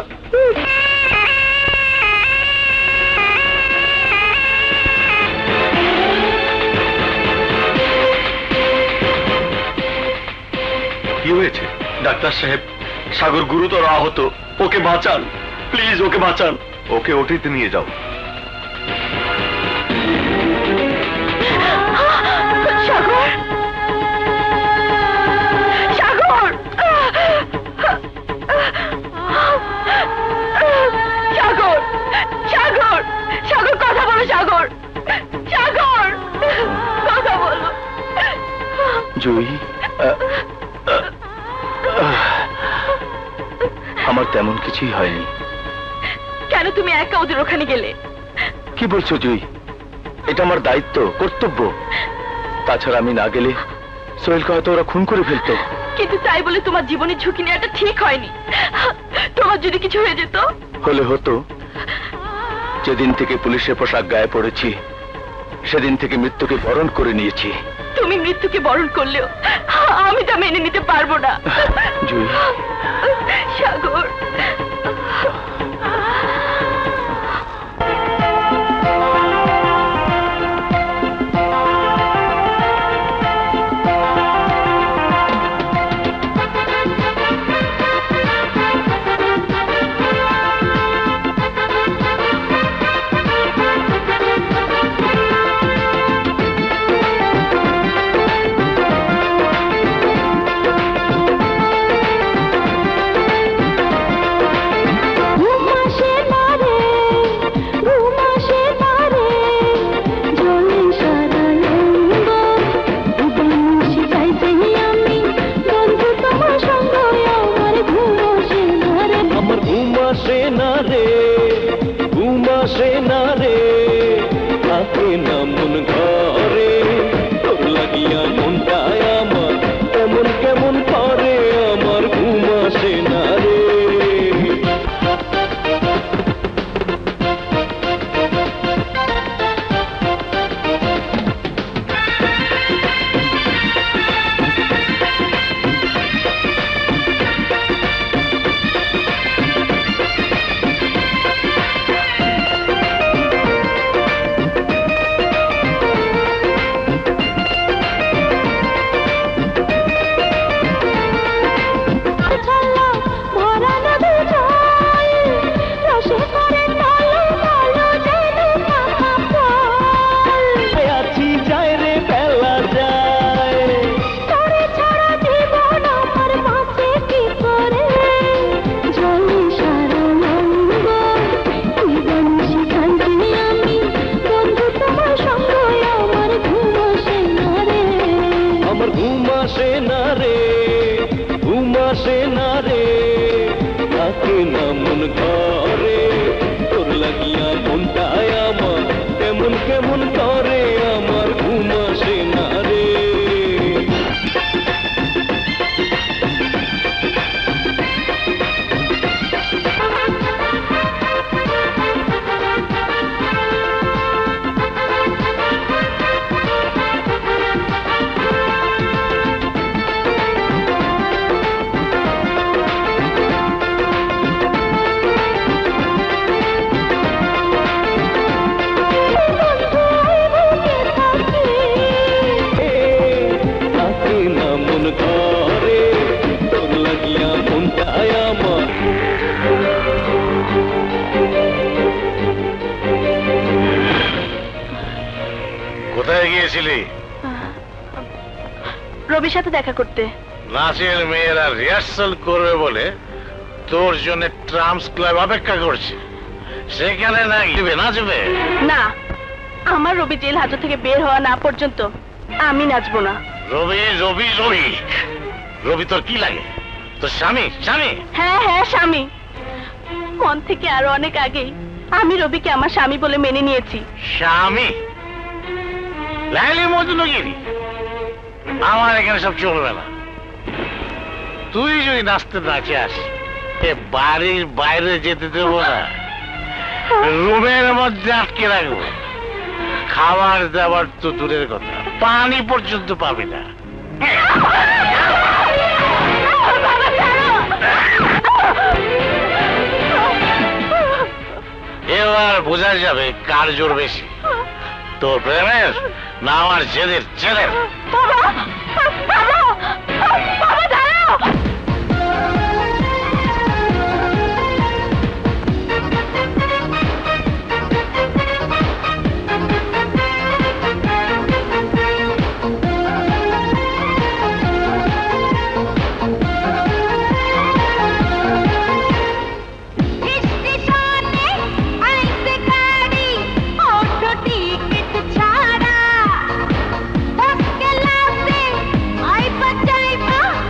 B: কি হয়েছে? ডাক্তার সাহেব, সাগর গুরুতর আহত, ওকে বাঁচান প্লিজ, ওকে বাঁচান।
K: ওকে ওটিতে নিয়ে যাও।
A: সাগর, সাগর, সাগর, সাগর, সাগর, কথা বলো সাগর, সাগর, কথা বলো।
B: জুই, আমার তেমন কিছুই হয়নি।
A: কেন তুমি একা ওদের ওখানে গেলে?
B: কি বলছো জুই? এটা আমার দায়িত্ব, কর্তব্য। তাছাড়া আমি না গেলে সোহেলকে হয়তো ওরা খুন করে ফেলতো।
A: কিন্তু তাই বলে তোমার জীবনের ঝুঁকি নেওয়াটা ঠিক হয়নি। তোমার যদি কিছু হয়ে যেত?
B: হলে হতো। যেদিন থেকে পুলিশের পোশাক গায়ে পড়েছি সেদিন থেকে মৃত্যুকে বরণ করে নিয়েছি।
A: তুমি মৃত্যুকে বরণ করলেও আমি তা মেনে নিতে পারবো না।
B: জুই,
A: সাগর, রবির সাথে দেখা করতে।
J: নাচের মেয়েরা রিহার্সাল করবে বলে তোর জন্য ট্রামস ক্লাব অপেক্ষা করছে, সেখানে নাচবে নাচবে
A: না। আমার রবি জেল হাজত থেকে বের হওয়া না পর্যন্ত আমি নাচবো না।
J: রবি রবি রবি রবি তোর কি লাগে? তোর স্বামী? স্বামী?
A: হ্যাঁ হ্যাঁ স্বামী। মন থেকে আরো অনেক আগেই আমি রবিকে আমার স্বামী বলে মেনে নিয়েছি।
J: স্বামী? লাইলি মজনুগিরি? আমার এখানে সব চলবে না। তুই যদি নাচতে না চাস এ বাড়ির বাইরে যেতে দেবো না, রুমের মধ্যে আটকে রাখবো। খাবার দাবার তো দূরের কথা, পানি পর্যন্ত পাবি না। এবার বোঝা যাবে কার জোর বেশি, তোর প্রেমের না আমার জেদের? জেদের।
C: ছাড়া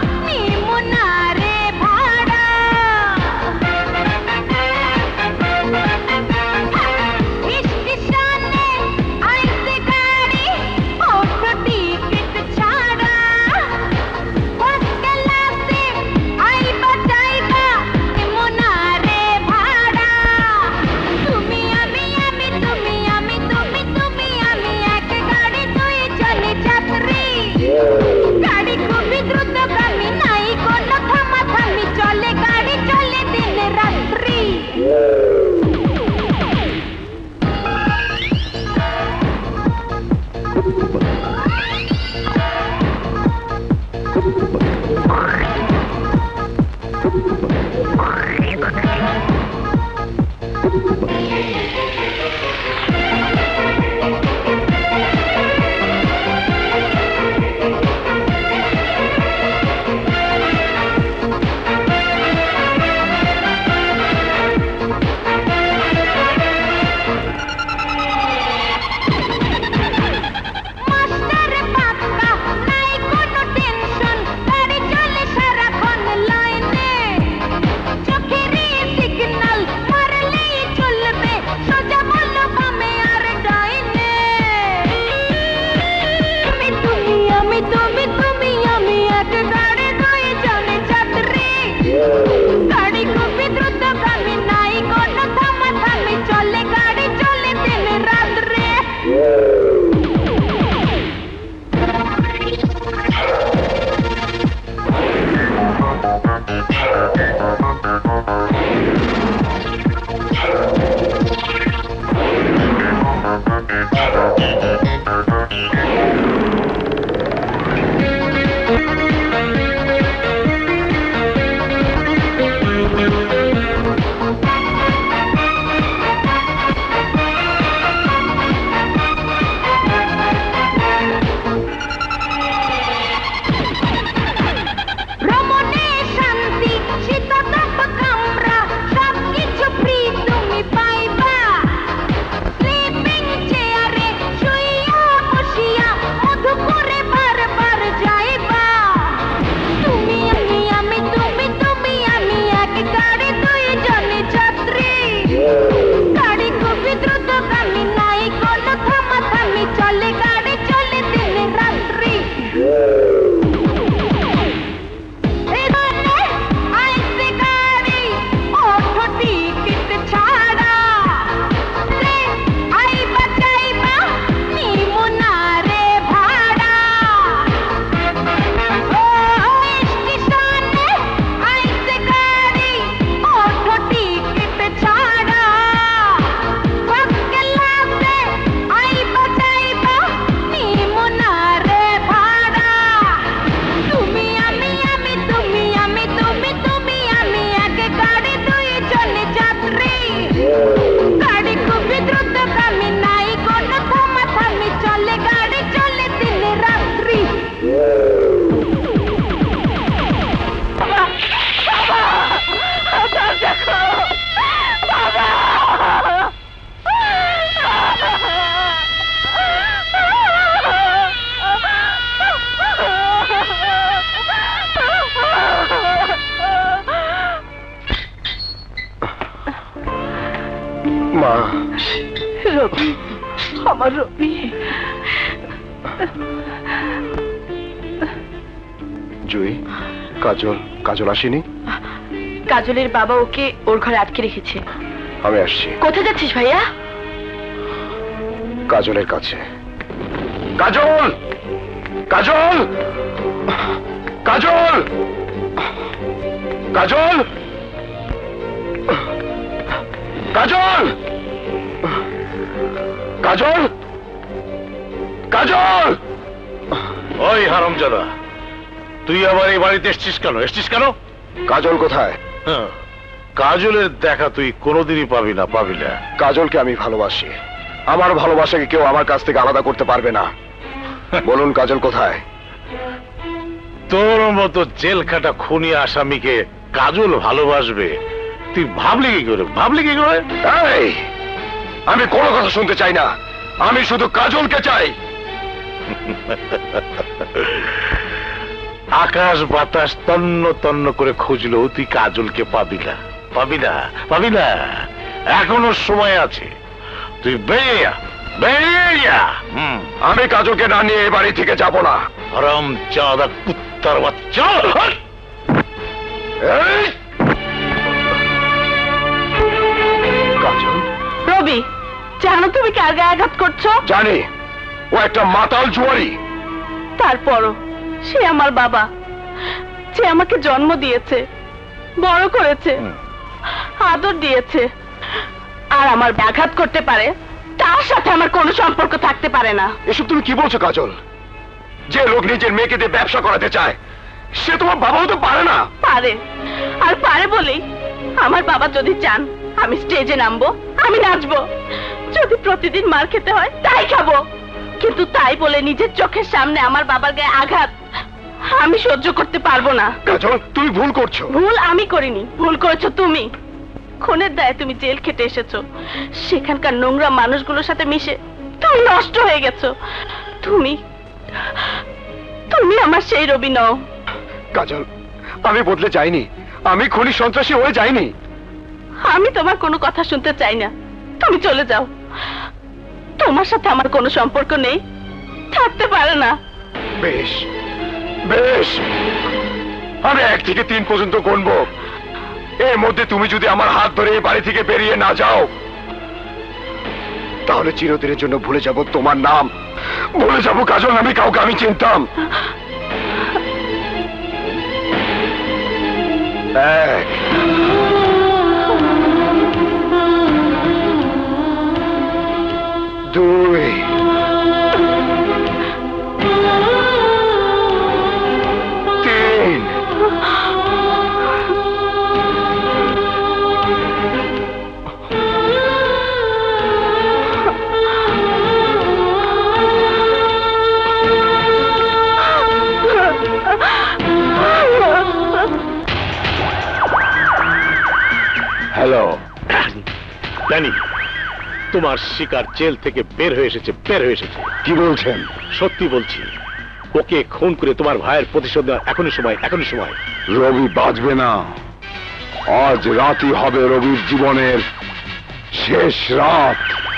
G: কাজল আসেনি?
A: কাজলের বাবা ওকে ওর ঘরে আটকে রেখেছে।
G: আমি আসছি।
A: কোথায় যাচ্ছিস ভাইয়া?
G: কাজলের কাছে। কাজল, কাজল, কাজল, কাজল, কাজল, কাজল, কাজল।
J: ওই হারামজাদা, তুই আবার এই বাড়িতে এসছিস কেন? এসছিস কেন?
G: কাজল কোথায়?
J: কাজলের দেখা তুই কোনোদিনই পাবি না, পাবি না।
G: কাজলকে আমি ভালোবাসি, আমার ভালোবাসাকে কেউ আমার কাছ থেকে আলাদা করতে পারবে না। বলুন কাজল কোথায়?
J: তোর মতো জেল খাটা খুনি আসামিকে কাজল ভালোবাসবে তুই ভাবলি কি করে? ভাবলি কি করে?
G: এই, আমি কোনো কথা শুনতে চাই না, আমি শুধু কাজলকে চাই।
J: আকাশ বাতাস তন্ন তন্ন করে খুঁজলো, তুই কাজলকে পাবি না, পাবি না, পাবি না। এখনো সময় আছে, তুই বেরিয়ে বেরিয়ে।
G: আমি কাজলকে না নিয়ে এই বাড়ি থেকে যাব না।
J: হারাম চাঁদা কুত্তার বাচ্চা।
G: কাজল।
A: রবি, জানো তুমি কার গায়ে আঘাত করছো?
G: জানি, ও একটা মাতাল জুয়ারি।
A: তারপরও সে আমার বাবা, সে আমাকে জন্ম দিয়েছে, বড় করেছে, আদর দিয়েছে। আর আমার ব্যাঘাত করতে পারে, তার সাথে আমার কোনো সম্পর্ক থাকতে পারে না।
G: এসব তুমি কি বলছো কাজল? যে লোক নিজের মেয়েকে দিয়ে ব্যবসা করাতে চায়, সে তোমার বাবাও তো পারে না।
A: পারে, আর পারে বলেই আমার বাবা যদি চান আমি স্টেজে নামবো, আমি নাচবো। যদি প্রতিদিন মার খেতে হয় তাই খাবো, কিন্তু তাই বলে নিজের চোখের সামনে আমার বাবার গায়ে আঘাত আমি সহ্য করতে পারবো না।
G: কাজল, তুমি ভুল করছো।
A: ভুল আমি করিনি, ভুল করেছো তুমি। খুনের দায়ে তুমি জেল খেটে এসেছো, সেখানকার নোংরা মানুষগুলোর সাথে মিশে তুমি নষ্ট হয়ে গেছো। তুমি তুমি আমার সেই রবি নও।
G: কাজল, আমি বদলে যাইনি, আমি খুনি সন্ত্রাসী হয়ে যাইনি।
A: আমি তোমার কোনো কথা শুনতে চাই না, তুমি চলে যাও। তোমার সাথে আমার কোনো সম্পর্ক নেই, থাকতে পারে না।
G: বেশ বেশ, আমি এক থেকে তিন পর্যন্ত গুনবো। এর মধ্যে তুমি যদি আমার হাত ধরে এই বাড়ি থেকে বেরিয়ে না যাও,
I: তাহলে চিরদিনের জন্য ভুলে যাব তোমার নাম, ভুলে যাব কাজল নামে কাউকে আমি চিনতাম। এক দুই তিন
K: হ্যালো জানি তোমার শিকার জেল থেকে বের হয়ে এসেছে, বের হয়ে এসেছে।
I: কি বলছেন?
K: সত্যি বলছি, ওকে খুন করে তোমার ভাইয়ের প্রতিশোধ নেওয়ার এখনই সময়, এখনই সময়।
I: রবি বাঁচবে না, আজ রাতই হবে রবির জীবনের শেষ রাত।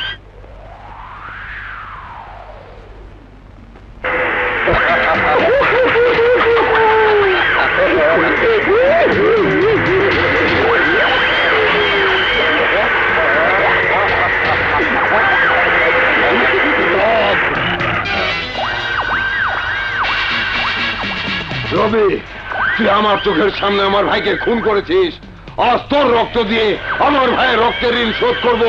I: রবি, তুই আমার চোখের সামনে আমার ভাইকে খুন করেছিস, আজ তোর রক্ত দিয়ে আমার ভাইয়ের রক্তের ঋণ শোধ করবো।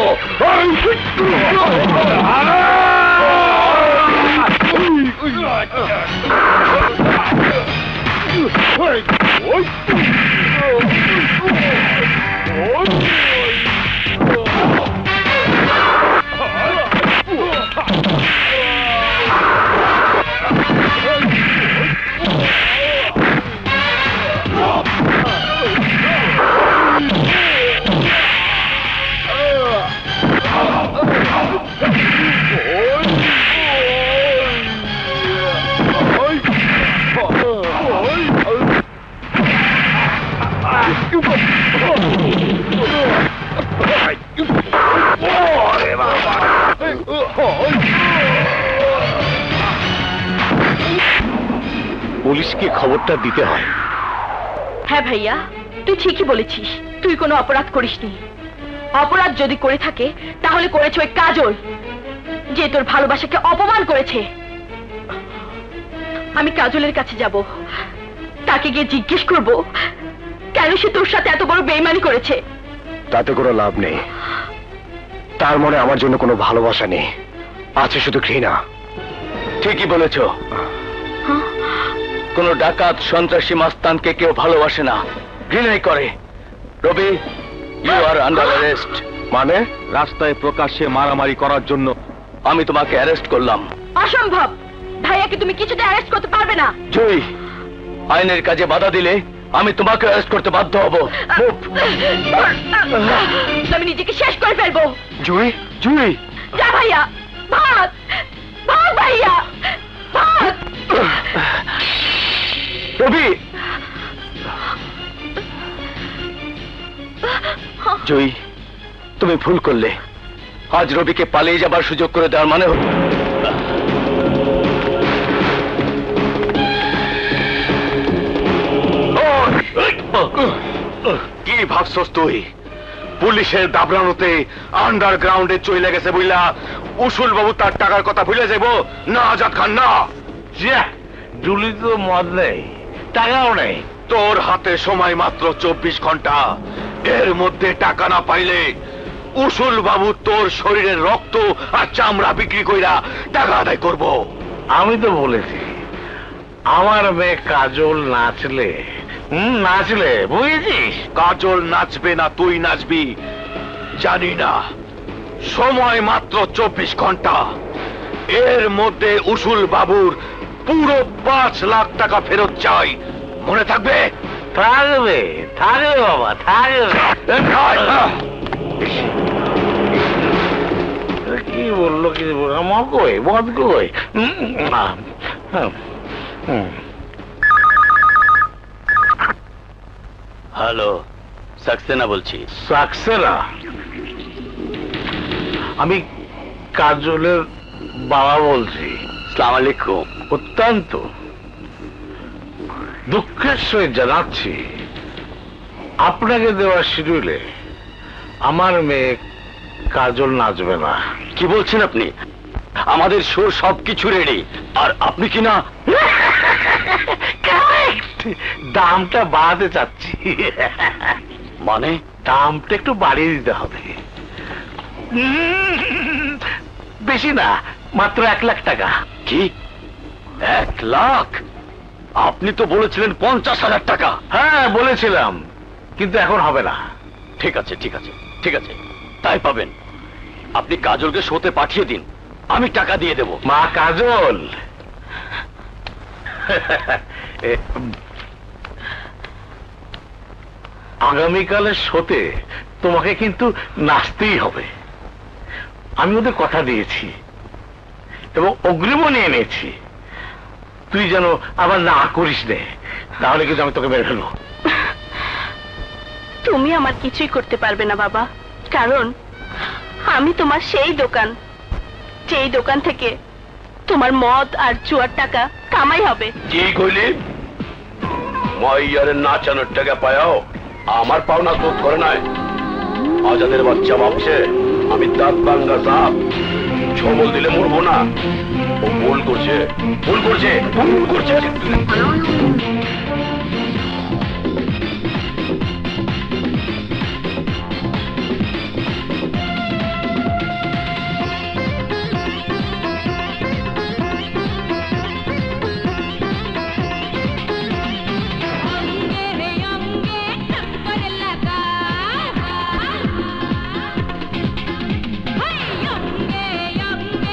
K: পুলিশকে খবরটা দিতে হয়।
A: হ্যাঁ ভাইয়া, তুই ঠিকই বলেছিস, তুই কোনো অপরাধ করিসনি। অপরাধ যদি করে থাকে তাহলে করেছে ওই কাজল, যে তোর ভালোবাসাকে অপমান করেছে। আমি কাজলের কাছে যাব, তাকে গিয়ে জিজ্ঞেস করব কেন সে তোর সাথে এত বড় বেইমানি করেছে।
I: তাতে কোনো লাভ নেই, তার মনে আমার জন্য কোনো ভালোবাসা নেই, আছে শুধু ঘৃণা।
B: ঠিকই বলেছ, কোন ডাকাত সন্ত্রাসী মাস্তানকে কেউ ভালোবাসে না, ঘৃণাই করে। Rabi, you are under arrest.
K: মানে? রাস্তায় প্রকাশ্যে মারামারি করার জন্য
B: আমি তোমাকে অ্যারেস্ট করলাম।
A: অসম্ভব, ভাইয়াকে তুমি কিছুতে অ্যারেস্ট করতে পারবে না।
B: জুই, আইনের কাজে বাধা দিলে আমি তোমাকে অ্যারেস্ট করতে বাধ্য হব।
A: আমি নিজেকে শেষ করে ফেলবো।
I: জুই, জুই,
A: যা ভাইয়া, ভাগ ভাগ ভাইয়া, ভাগ।
B: রবি, জুই, তুমি ভুল করলে। আজ রবিকে পালিয়ে যাবার সুযোগ করে দেওয়ার মানে হতো
K: কি ভাবছস তুই? পুলিশের দাবরানোতে আন্ডারগ্রাউন্ডে চলে গেছে বইলা উসুল বাবু তার টাকার কথা ভুলে যাব না? আজাদ খান না, ডুলি তো মদ নেই, টাকাও নেই। তোর হাতে সময় মাত্র চব্বিশ ঘন্টা, এর মধ্যে টাকা না পাইলে উসুল বাবু তোর শরীরের রক্ত আর চামড়া বিক্রি কইরা টাকা আদায় করব। আমি তো বলেছি আমার মেয়ে কাজল নাচলে, হুম নাচলে, বুঝেছিস? কাজল নাচবে না তুই নাচবি জানি না, সময় মাত্র চব্বিশ ঘন্টা, এর মধ্যে উসুল বাবুর পুরো পাঁচ লাখ টাকা ফেরত চাই, মনে থাকবে? থাকবে, থাকবে বাবা, থাকবে। কি বললো, কি বললো? মদ কই, মদ কই?
F: হ্যালো, সাকসেনা বলছি।
K: সাকসেনা? আমি কাজলের বাবা বলছি।
F: আসসালামু আলাইকুম।
K: অত্যন্ত দুঃখের সহিত জানাচ্ছি, আপনাকে দেওয়া শিডিউলে আমার মেয়ে
J: কাজল নাচবে না।
F: কি বলছেন আপনি? আমাদের শো সবকিছু রেডি, আর আপনি কি না?
J: দামটা বাড়াতে চাচ্ছি।
F: মানে?
J: দামটা একটু বাড়িয়ে দিতে হবে। বেশি না, মাত্র এক লাখ টাকা।
F: কি এক লাখ? আপনি তো বলেছিলেন পঞ্চাশ হাজার টাকা।
J: হ্যাঁ বলেছিলাম, কিন্তু এখন হবে না।
F: ঠিক আছে ঠিক আছে ঠিক আছে, তাই পাবেন। আপনি কাজলকে শোতে পাঠিয়ে দিন, আমি টাকা দিয়ে দেব।
J: মা কাজল, আগামীকালের শোতে তোমাকে কিন্তু নাচতেই হবে। আমি ওদের কথা দিয়েছি এবং অগ্রিমও নিয়ে নিয়েছি। তুই যেন আবার না করিস নে, তাহলে কিন্তু আমি তোকে মেরে ফেলবো।
A: তুমি আমার কিছুই করতে পারবে না বাবা, কারণ আমি তোমার সেই দোকান, যেই দোকান থেকে তোমার মদ আর জুয়ার টাকা কামাই হবে।
F: কি কইলি? মাইয়ারের নাচানোর টাকা পায়াও আমার পাওনা শোধ করে নাই। আজাদের বাচ্চা ভাবছে আমি দাঁত ভাঙ্গা সাপ, ছবল দিলে মরবো না। ও ভুল করছে, ভুল করছে, ভুল করছে।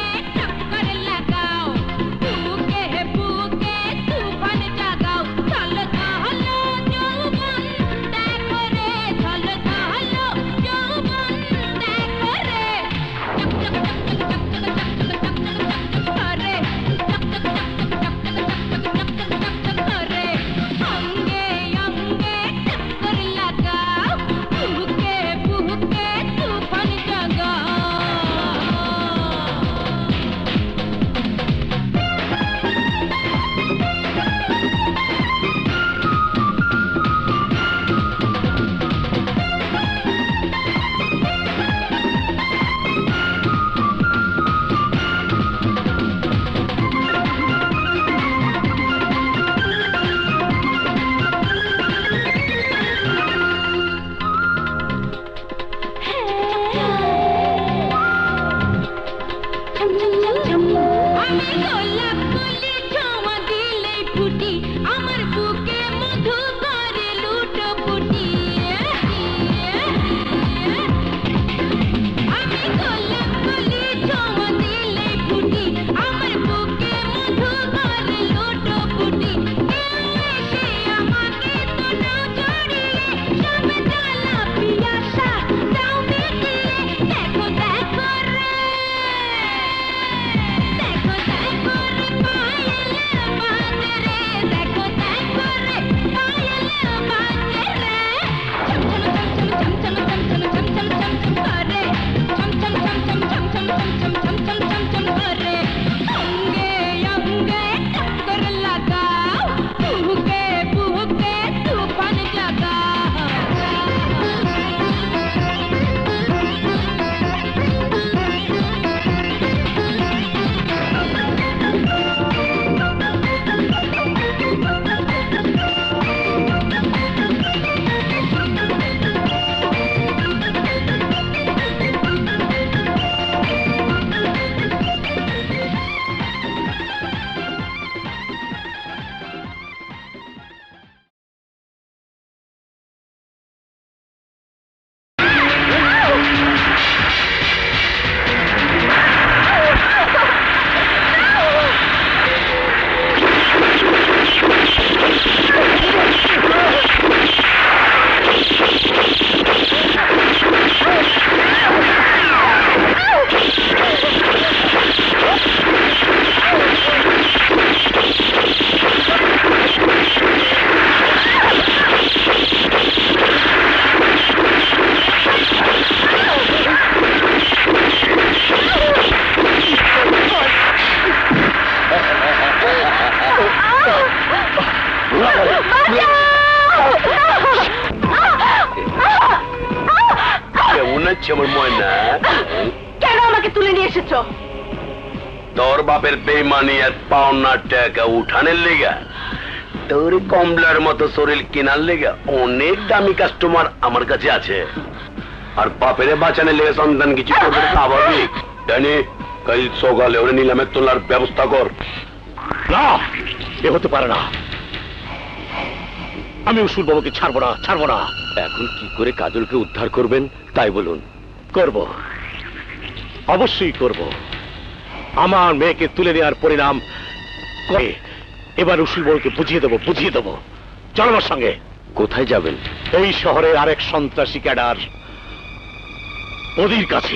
C: चल
F: করছে আমার ময়না?
H: কেন আমাকে তুলে নিয়ে এসেছো?
F: তোর বাপের বেইমানি আর পাওনার টাকা উঠানের লেগা, তোর কমলার মতো শরীর কেনার লেগা অনেক দামি কাস্টমার আমার কাছে আছে। আর বাপের বাঁচানোর লেগে সন্তান কিছু করবে স্বাভাবিক, জানি। কাল সকালে ওরে নিলামে তোলার ব্যবস্থা কর।
K: না, এ হতে পারে না। আমি উসুল বাবুকে ছাড়বো না, ছাড়বো না।
F: এখন কি করে কাজলকে উদ্ধার করবেন তাই বলুন।
K: করব, অবশ্যই করব। আমার মেয়েকে তুলে নেওয়ার পরিণাম এবার উসুল বাবুকে বুঝিয়ে দেবো, বুঝিয়ে দেবো। চল আমার সঙ্গে।
F: কোথায় যাবেন?
K: এই শহরে আরেক সন্ত্রাসী ক্যাডার ওদের কাছে।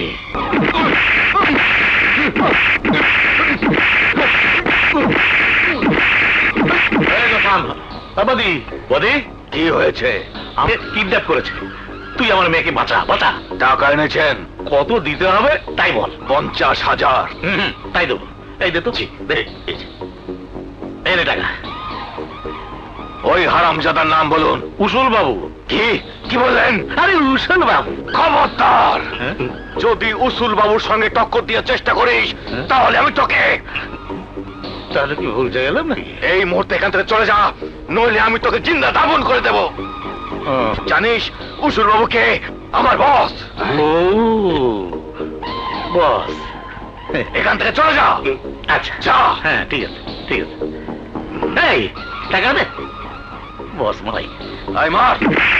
G: কি হয়েছে?
K: আমি কিডন্যাপ করেছে, তুই আমার মেয়েকে বাঁচা, বাঁচা।
G: টাকা এনেছেন?
K: কত দিতে হবে তাই বল।
G: পঞ্চাশ হাজার।
K: হুম, তাই দেবো। এই দে তো, দে, এই নে টাকা।
G: ওই হারামজাদার নাম বলুন।
K: উসুল বাবু।
G: কি কি বললেন?
K: আরে উসুল বাবু।
G: খবরদার, যদি উসুল বাবুর সঙ্গে টক্কর দেওয়ার চেষ্টা করিস তাহলে আমি তোকে।
K: তাহলে কি ভুল গেলাম নাকি?
G: এই মুহূর্তে এখান থেকে চলে যা, নইলে আমি তোকে জিন্দা দাফন করে দেব। জানিস উসুল বাবুকে? আমার বস।
K: ও বস,
G: এখান থেকে চলে যা।
K: আচ্ছা
G: যা।
K: হ্যাঁ ঠিক আছে, ঠিক আছে। এই টাকা দে বস মারাই।
G: আয় মার।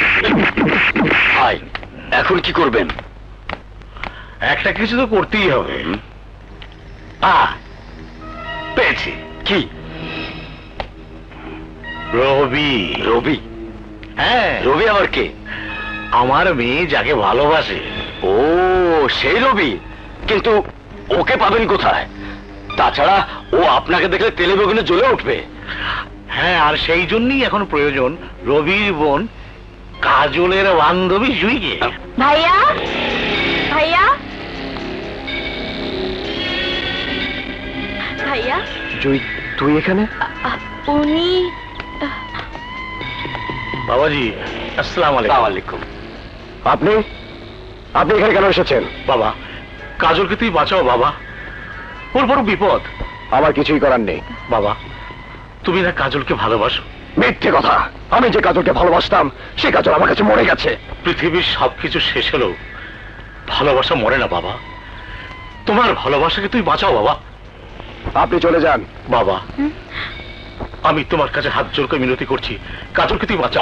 F: ভাই এখন কি করবেন?
K: একটা কিছু তো করতেই হবে। আ পেয়েছি।
F: কি?
K: রবি।
F: রবি?
K: হ্যাঁ,
F: রবি আবার কে?
K: আমার মেয়ে যাকে ভালোবাসে।
F: ও সেই রবি, কিন্তু ওকে পাবেন কোথায়? তাছাড়া ও আপনাকে দেখলে তেলে বেগুনে জ্বলে উঠবে।
K: হ্যাঁ, আর সেই জন্যই এখন প্রয়োজন রবির বোন কাজলের বান্ধবী জুইকে।
A: ভাইয়া, ভাইয়া, ভাইয়া।
B: জুই, তুই এখানে?
A: উনি
K: বাবাজি, আসসালামু আলাইকুম।
F: আলাইকুম।
B: আপনি আপনি এখানে কেন এসেছেন?
K: বাবা, কাজলকে তুই বাঁচাও বাবা, ওর বড় বিপদ।
B: আমার কিছুই করার নেই।
K: বাবা, তুমি না কাজলকে ভালোবাসো?
B: মিথ্যে কথা। আমি যে কাজলকে ভালোবাসতাম সে কাজল আমার কাছে মরে গেছে।
K: পৃথিবীর সবকিছু শেষ হলেও ভালোবাসা মরে না বাবা। তোমার ভালোবাসাকে তুই বাঁচাও বাবা।
B: আপনি চলে যান।
K: বাবা, আমি তোমার কাছে হাত জোর করে মিনতি করছি, কাজলকে তুই বাঁচাও।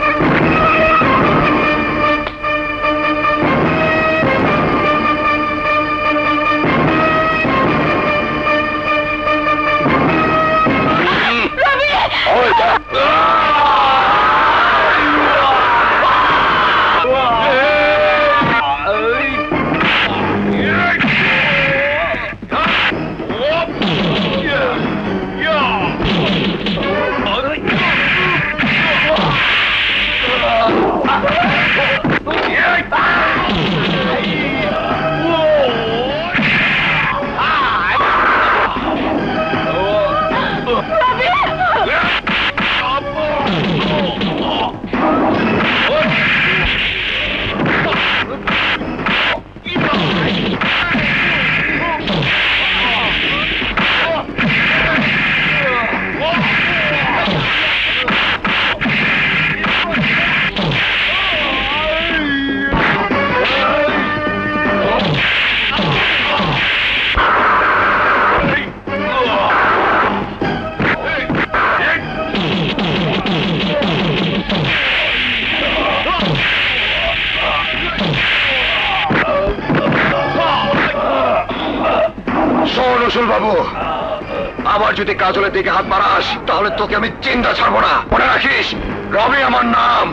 G: বাবু, আবার যদি কাজলের দিকে হাত বাড়াস তাহলে তোকে আমি চিন্তা ছাড়বো না। মনে রাখিস, রবি আমার নাম।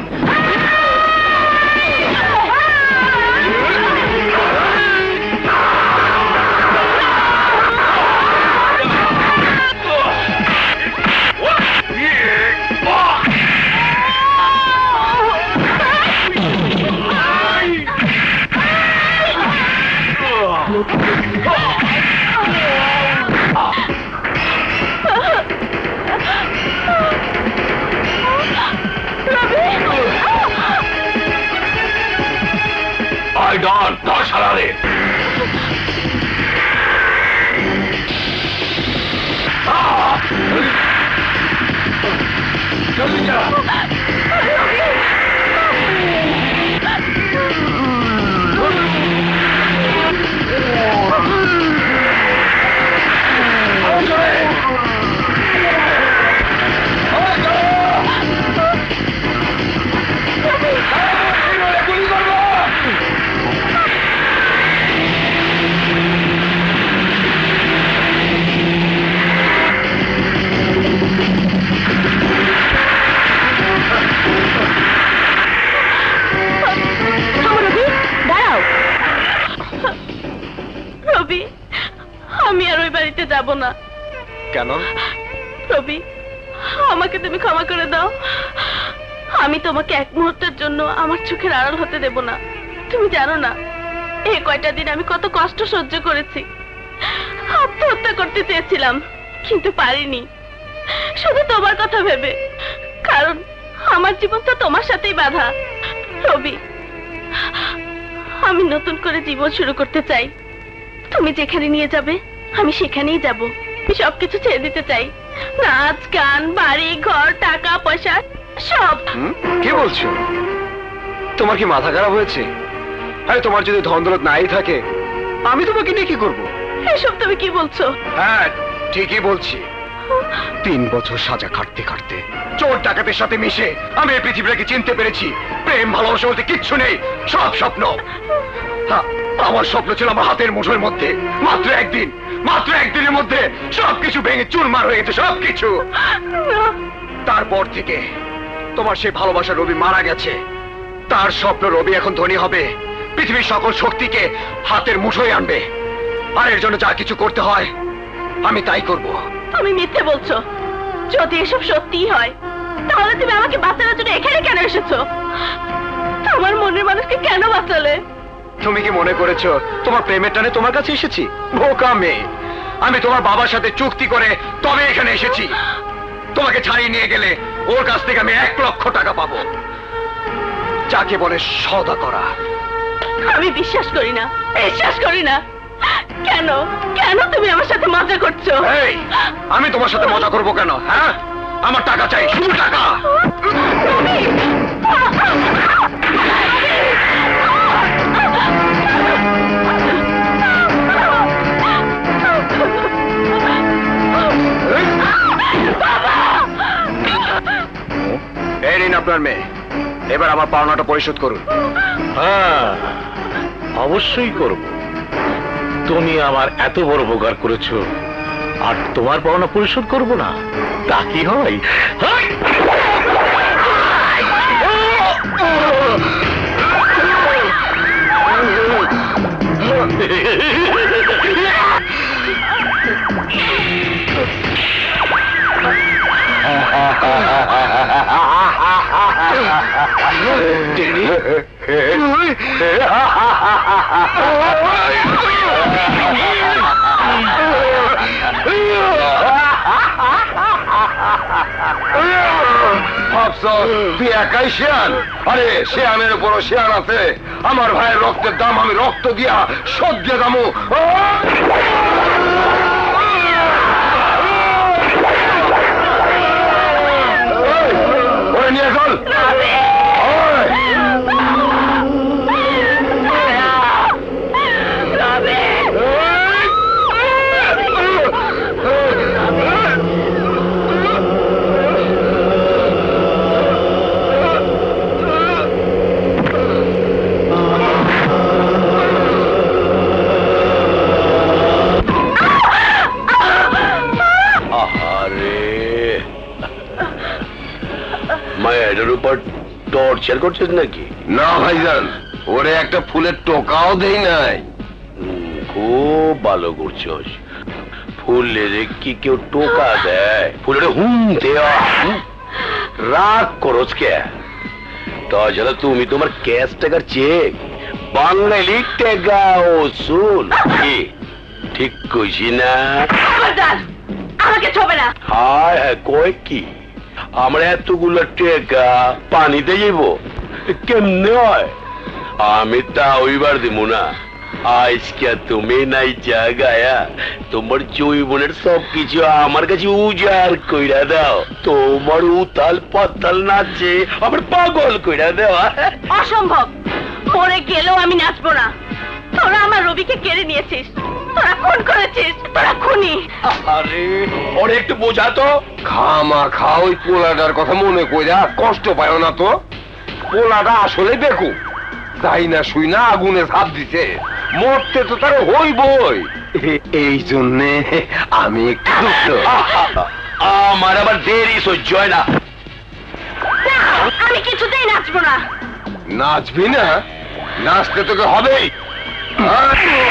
A: যাব না।
B: কেন?
A: রবি, আমাকে তুমি ক্ষমা করে দাও। আমি তোমাকে এক মুহূর্তের জন্য আমার চোখের আড়াল হতে দেব না। তুমি জানো না এই কয়টা দিন আমি কত কষ্ট সহ্য করেছি। আত্মহত্যা করতে চেয়েছিলাম কিন্তু পারিনি, শুধু তোমার কথা ভেবে, কারণ আমার জীবন তো তোমার সাথেই বাঁধা। রবি, আমি নতুন করে জীবন শুরু করতে চাই। তুমি যেখানে নিয়ে যাবে আমি সেখানেই যাব। আমি সবকিছু ছেড়ে দিতে চাই, নাচ গান, বাড়ি ঘর, টাকা পয়সা সব।
B: কি বলছো? তোমার কি মাথা খারাপ হয়েছে? আরে তোমার যদি ধন দৌলত নাই থাকে আমি তোমাকে নিয়ে কি করবো?
A: এসব তুমি কি বলছো?
B: হ্যাঁ ঠিকই বলছি। তিন বছর সাজা কাটতে কাটতে চোর ডাকাতের সাথে মিশে আমি এই পৃথিবীটাকে চিনতে পেরেছি। প্রেম ভালোবাসা বলতে কিচ্ছু নেই, সব স্বপ্ন। হ্যাঁ, আমার স্বপ্ন ছিল আমার হাতের মুঠোর মধ্যে। মাত্র একদিন, মাত্র একদিনের মধ্যে সবকিছু ভেঙে চুরমার হয়ে গেছে, সবকিছু। তারপর থেকে তোমার সেই ভালোবাসা রবি মারা গেছে। তার স্বপ্ন রবি এখন ধনী হবে, পৃথিবীর সকল শক্তিকে হাতের মুঠোয় আনবে। আর এর জন্য যা কিছু করতে হয় আমি তাই করব।
A: তুমি মিথ্যে বলছো। যদি এসব সত্যি হয় তাহলে তুমি আমাকে বাঁচানোর জন্য এখানে কেন এসেছো? আমার মনের মানুষকে কেন বাঁচালে?
B: তুমি কি মনে করেছো তোমার প্রেমের টানে তোমার কাছে এসেছি? বোকা মেয়ে, আমি তোমার বাবার সাথে চুক্তি করে তবে এখানে এসেছি। তোমাকে ছাড়িয়ে নিয়ে গেলে ওর কাছ থেকে আমি এক লক্ষ টাকা পাবো, যাকে বলে সওদা করা।
A: আমি বিশ্বাস করি না, বিশ্বাস করি না। কেন কেন তুমি আমার সাথে মজা করছো?
B: এই, আমি তোমার সাথে মজা করবো কেন? হ্যাঁ, আমার টাকা চাই, শুধু টাকা। এই নিন আপনার মেয়ে, এবার আমার পাওনাটা পরিশোধ করুন।
K: হ্যাঁ অবশ্যই করব। তুমি আমার এত বড় উপকার করেছো আর তোমার পাওনা পরিশোধ করব না, তা কি হয়?
I: তুই একাই শেয়ান? আরে শেয়ানের উপরও শেয়ান আছে। আমার ভাইয়ের রক্তের দাম আমি রক্ত দিয়া শোধ দিয়ে দামু। ওরে নিয়ে চল।
F: এটার উপর টর্চার করছিস নাকি?
I: না ভাইজান, ওরে একটা ফুলের টোকাও দেই নাই।
F: খুব ভালো করছস। ফুলের কি কেউ টোকা দেয়? ফুলের হুম দেওয়া রাগ করছ কে? তাছাড়া তুমি তোমার ক্যাশ টাকার চেক বাঙালি টাকা ওসুল কি ঠিক কইছি না?
A: আমাকে ছোবে না।
F: হায় হ্যাঁ, কয় কি আমরা এতগুলো টাকা পানিতে যাইব? কেমনে হয়? আমি তা ওইবার দিব না। আজকে তুমি নাই জায়গায়া তোমার জৈবনের সবকিছু আমার কাছে উজাড় কইরা দাও। তোমার উতাল পাতাল নাচে আমার পাগল কইরা দেওয়া
A: অসম্ভব। মরে গেলেও আমি নাচবো না। তোরা আমার রবিকে কেড়ে নিয়েছিস, তোরা খুন করেছিস, তোরা খুনি।
F: আরে ওরে একটু বোঝা তো।
I: খামা খা ওই পোলাটার কথা মনে কইরা কষ্ট পায় না তো। পোলাটা আসলে দেখো তাই না, শুই না আগুনে ঝাঁপ দিছে। মরতে তো তার হইবই, এই জন্যে আমি একটু দুঃখ।
F: আমার আবার দেরি সহ্য হয় না।
A: আমি কিছুতেই নাচবো না।
I: নাচবি না? নাচতে তোকে হবেই।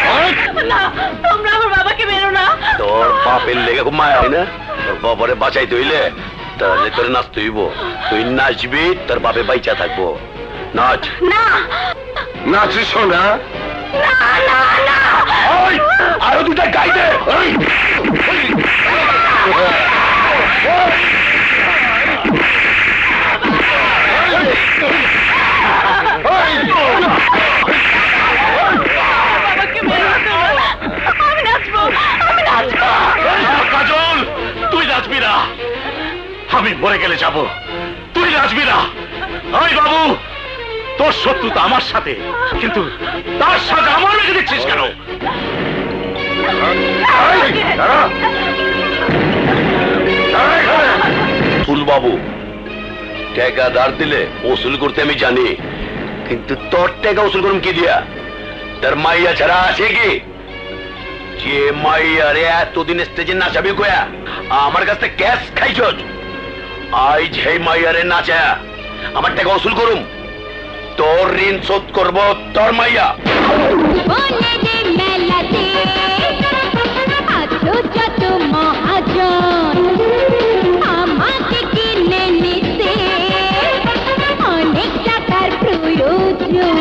H: না, তোমরা আমার বাবাকে মেরো না।
F: তোর বাপের লেগে খুব মায়া হয় না? তোর বাবারে বাঁচাই দইলে তাহলে তোর নাচতে হইব। তুই নাচবি, তোর বাপে বাইচা থাকবো। নাচ।
H: না
I: নাচিস না?
H: না না না,
I: আরো দুটা গাই দে।
H: আমি নাচবো, আমি নাচবো।
K: কাজল, তুই নাচবি না। আমি মরে গেলে যাব, তুই নাচবি না। ওই বাবু, তোর শত্রুতা আমার সাথে, কিন্তু তার সাথে আমার রেখে দিচ্ছিস কেন?
F: ফুলবাবু, টাকা ধার দিলে ওসুল করতে আমি জানি, কিন্তু তোর টাকা ওসুল করুন কি দিয়া? তার মাইয়া ছাড়া আছে কি? যে মাইয়ারে এতদিন স্টেজে নাচাবি কয়া আমার কাছ থেকে ক্যাশ খাইছ, আজ হে মাইয়ারে নাচা আমার টাকা ওসুল করুম, তোর ঋণ শোধ করব তোর মাইয়া।
C: আমাকে কিনে নিতে অনেক টাকার প্রয়োজন।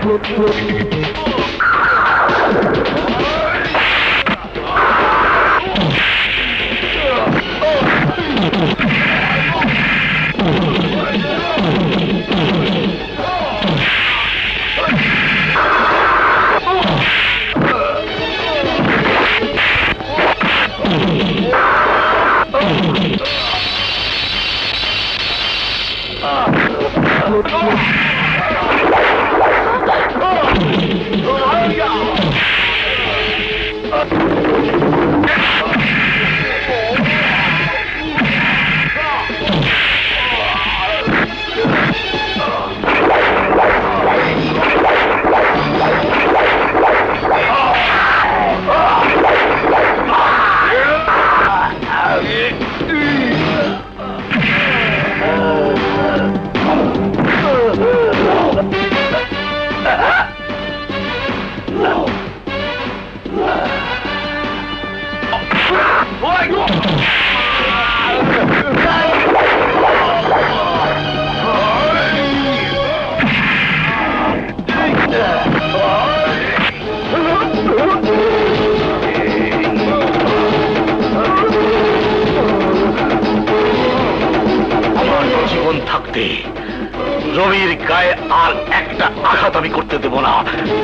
K: রবির গায়ে আর একটা আঘাত আমি করতে দেব না।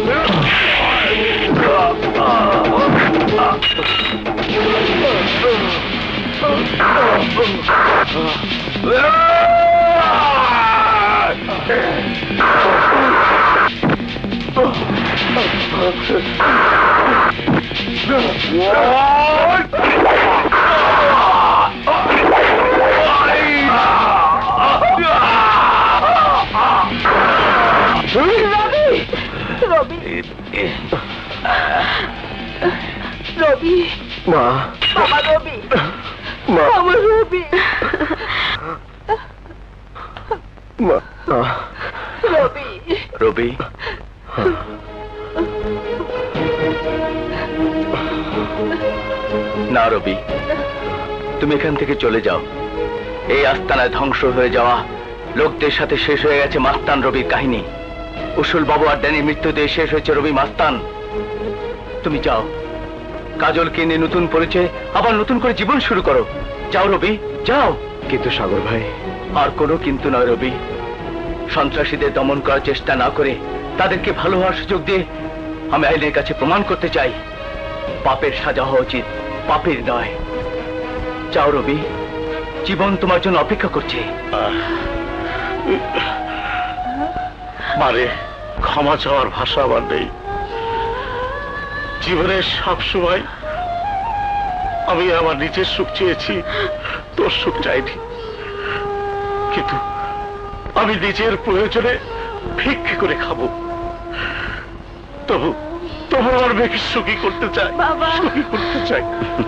H: রবি
B: মা,
H: বাবা রবি,
B: মা,
H: আমার রবি,
B: মা,
H: রবি,
F: রবি না রবি, তুমি এখান থেকে চলে যাও। এই আস্তানায় ধ্বংস হয়ে যাওয়া লোকদের সাথে শেষ হয়ে গেছে মাস্তান রবির কাহিনী। উসুল বাবু আর ড্যানির মৃত্যুতে শেষ হয়েছে রবি মাস্তান। তুমি যাও, কাজলকে নিয়ে নতুন পরিচয় আবার নতুন করে জীবন শুরু করো। যাও রবি, যাও।
B: কিন্তু সাগর ভাই,
F: আর কোনো কিন্তু নয় রবি। সন্ত্রাসীদের দমন করার চেষ্টা না করে তাদেরকে ভালো হওয়ার সুযোগ দিয়ে আমি আইনের কাছে প্রমাণ করতে চাই পাপের সাজা হওয়া উচিত, পাপের নয়। যাও রবি, জীবন তোমার জন্য অপেক্ষা করছে।
K: মারে, ক্ষমা চাওয়ার ভাষা আমার নেই। জীবনের সবসময় আমি আমার নিজের সুখ চেয়েছি, তোর সুখ চাইনি। কিন্তু আমি নিজের প্রয়োজনে ভিক্ষে করে খাবো, তবু তবু আমার মেয়েকে সুখী করতে চাই, সুখী করতে চাই।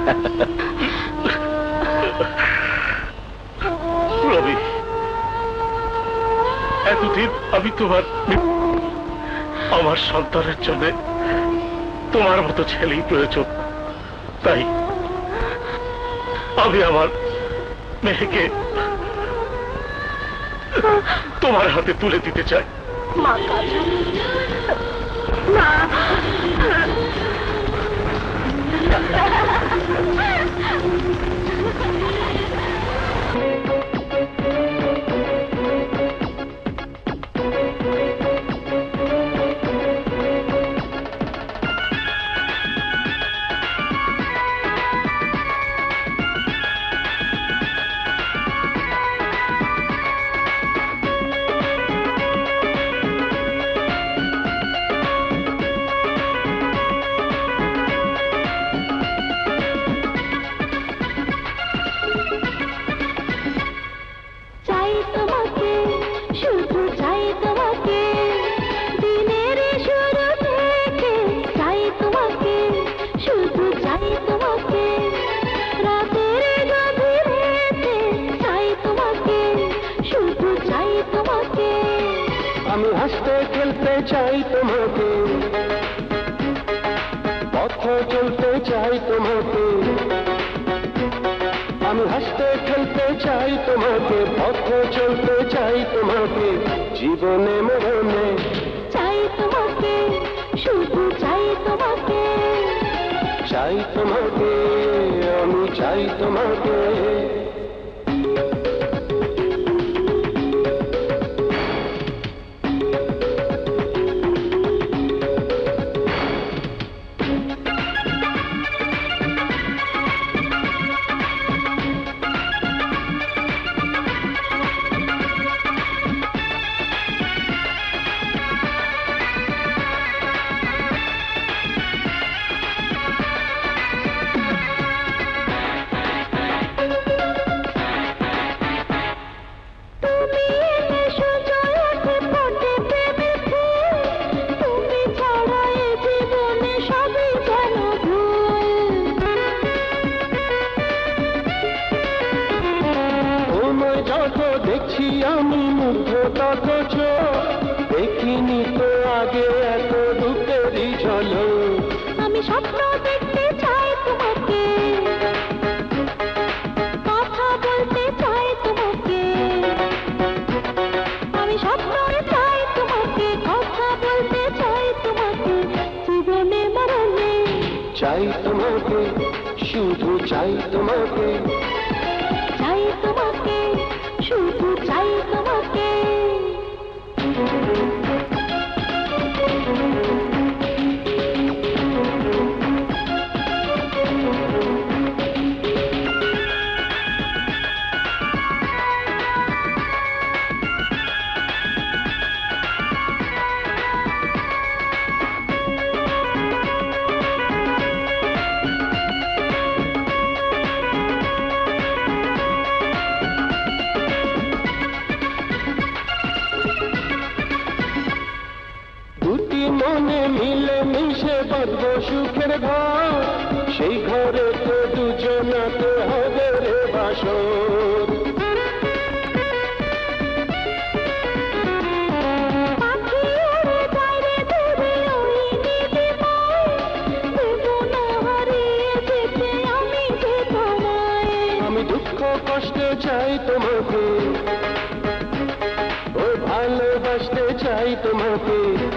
K: রবি, এতদিন আমি তোমার আমার সন্তানের জন্য তোমার মতো ছেলেই প্রয়োজন, তাই আমি আমার মেয়েকে তোমার হাতে তুলে দিতে চাই।
H: মা কাজল, মা, জীবনে মরণে চাই তোমাকে।
D: চাই তোমাকে, আমি চাই তোমাকে। আমি মুগ্ধ তথচ দেখিনি তো আগে এত রূপেরই ঝলক।
C: আমি স্বপ্ন দেখতে চাই তোমাকে, কথা বলতে চাই তোমাকে, আমি স্বপ্ন চাই তোমাকে, কথা বলতে চাই তোমাকে, জীবনে মরণে
D: চাই তোমাকে, শুধু চাই তোমাকে,
C: চাই তোমাকে, শুধু চাই তোমাকে।
D: সুখের ঘর, সেই ঘরে তো দুজনাতে হবে রে বাসর। আমি দুঃখ কষ্টে চাই তোমাকে, ও ভালোবাসতে চাই তোমাকে,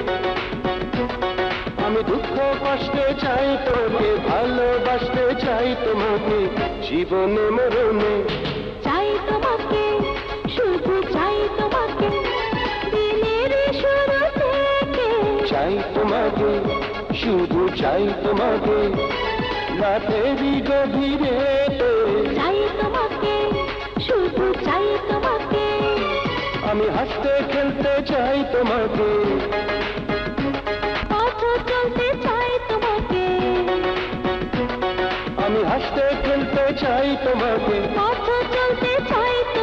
D: আমি দুঃখ কষ্টে চাই তোকে, ভালোবাসতে চাই তোমাকে, জীবনে মরণে
C: চাই তোমাকে, শুধু চাই তোমাকে, দিনের শুরু থেকে
D: চাই তোমাকে, শুধু চাই তোমাকে, রাতেরই গভীরে
C: চাই তোমাকে, শুধু চাই তোমাকে,
D: আমি হাসতে খেলতে চাই তোমাকে,
C: চলতে চাই তোমাকে,
D: আমি হাসতে খেলতে চাই তোমাকে,
C: পথ চলতে চাই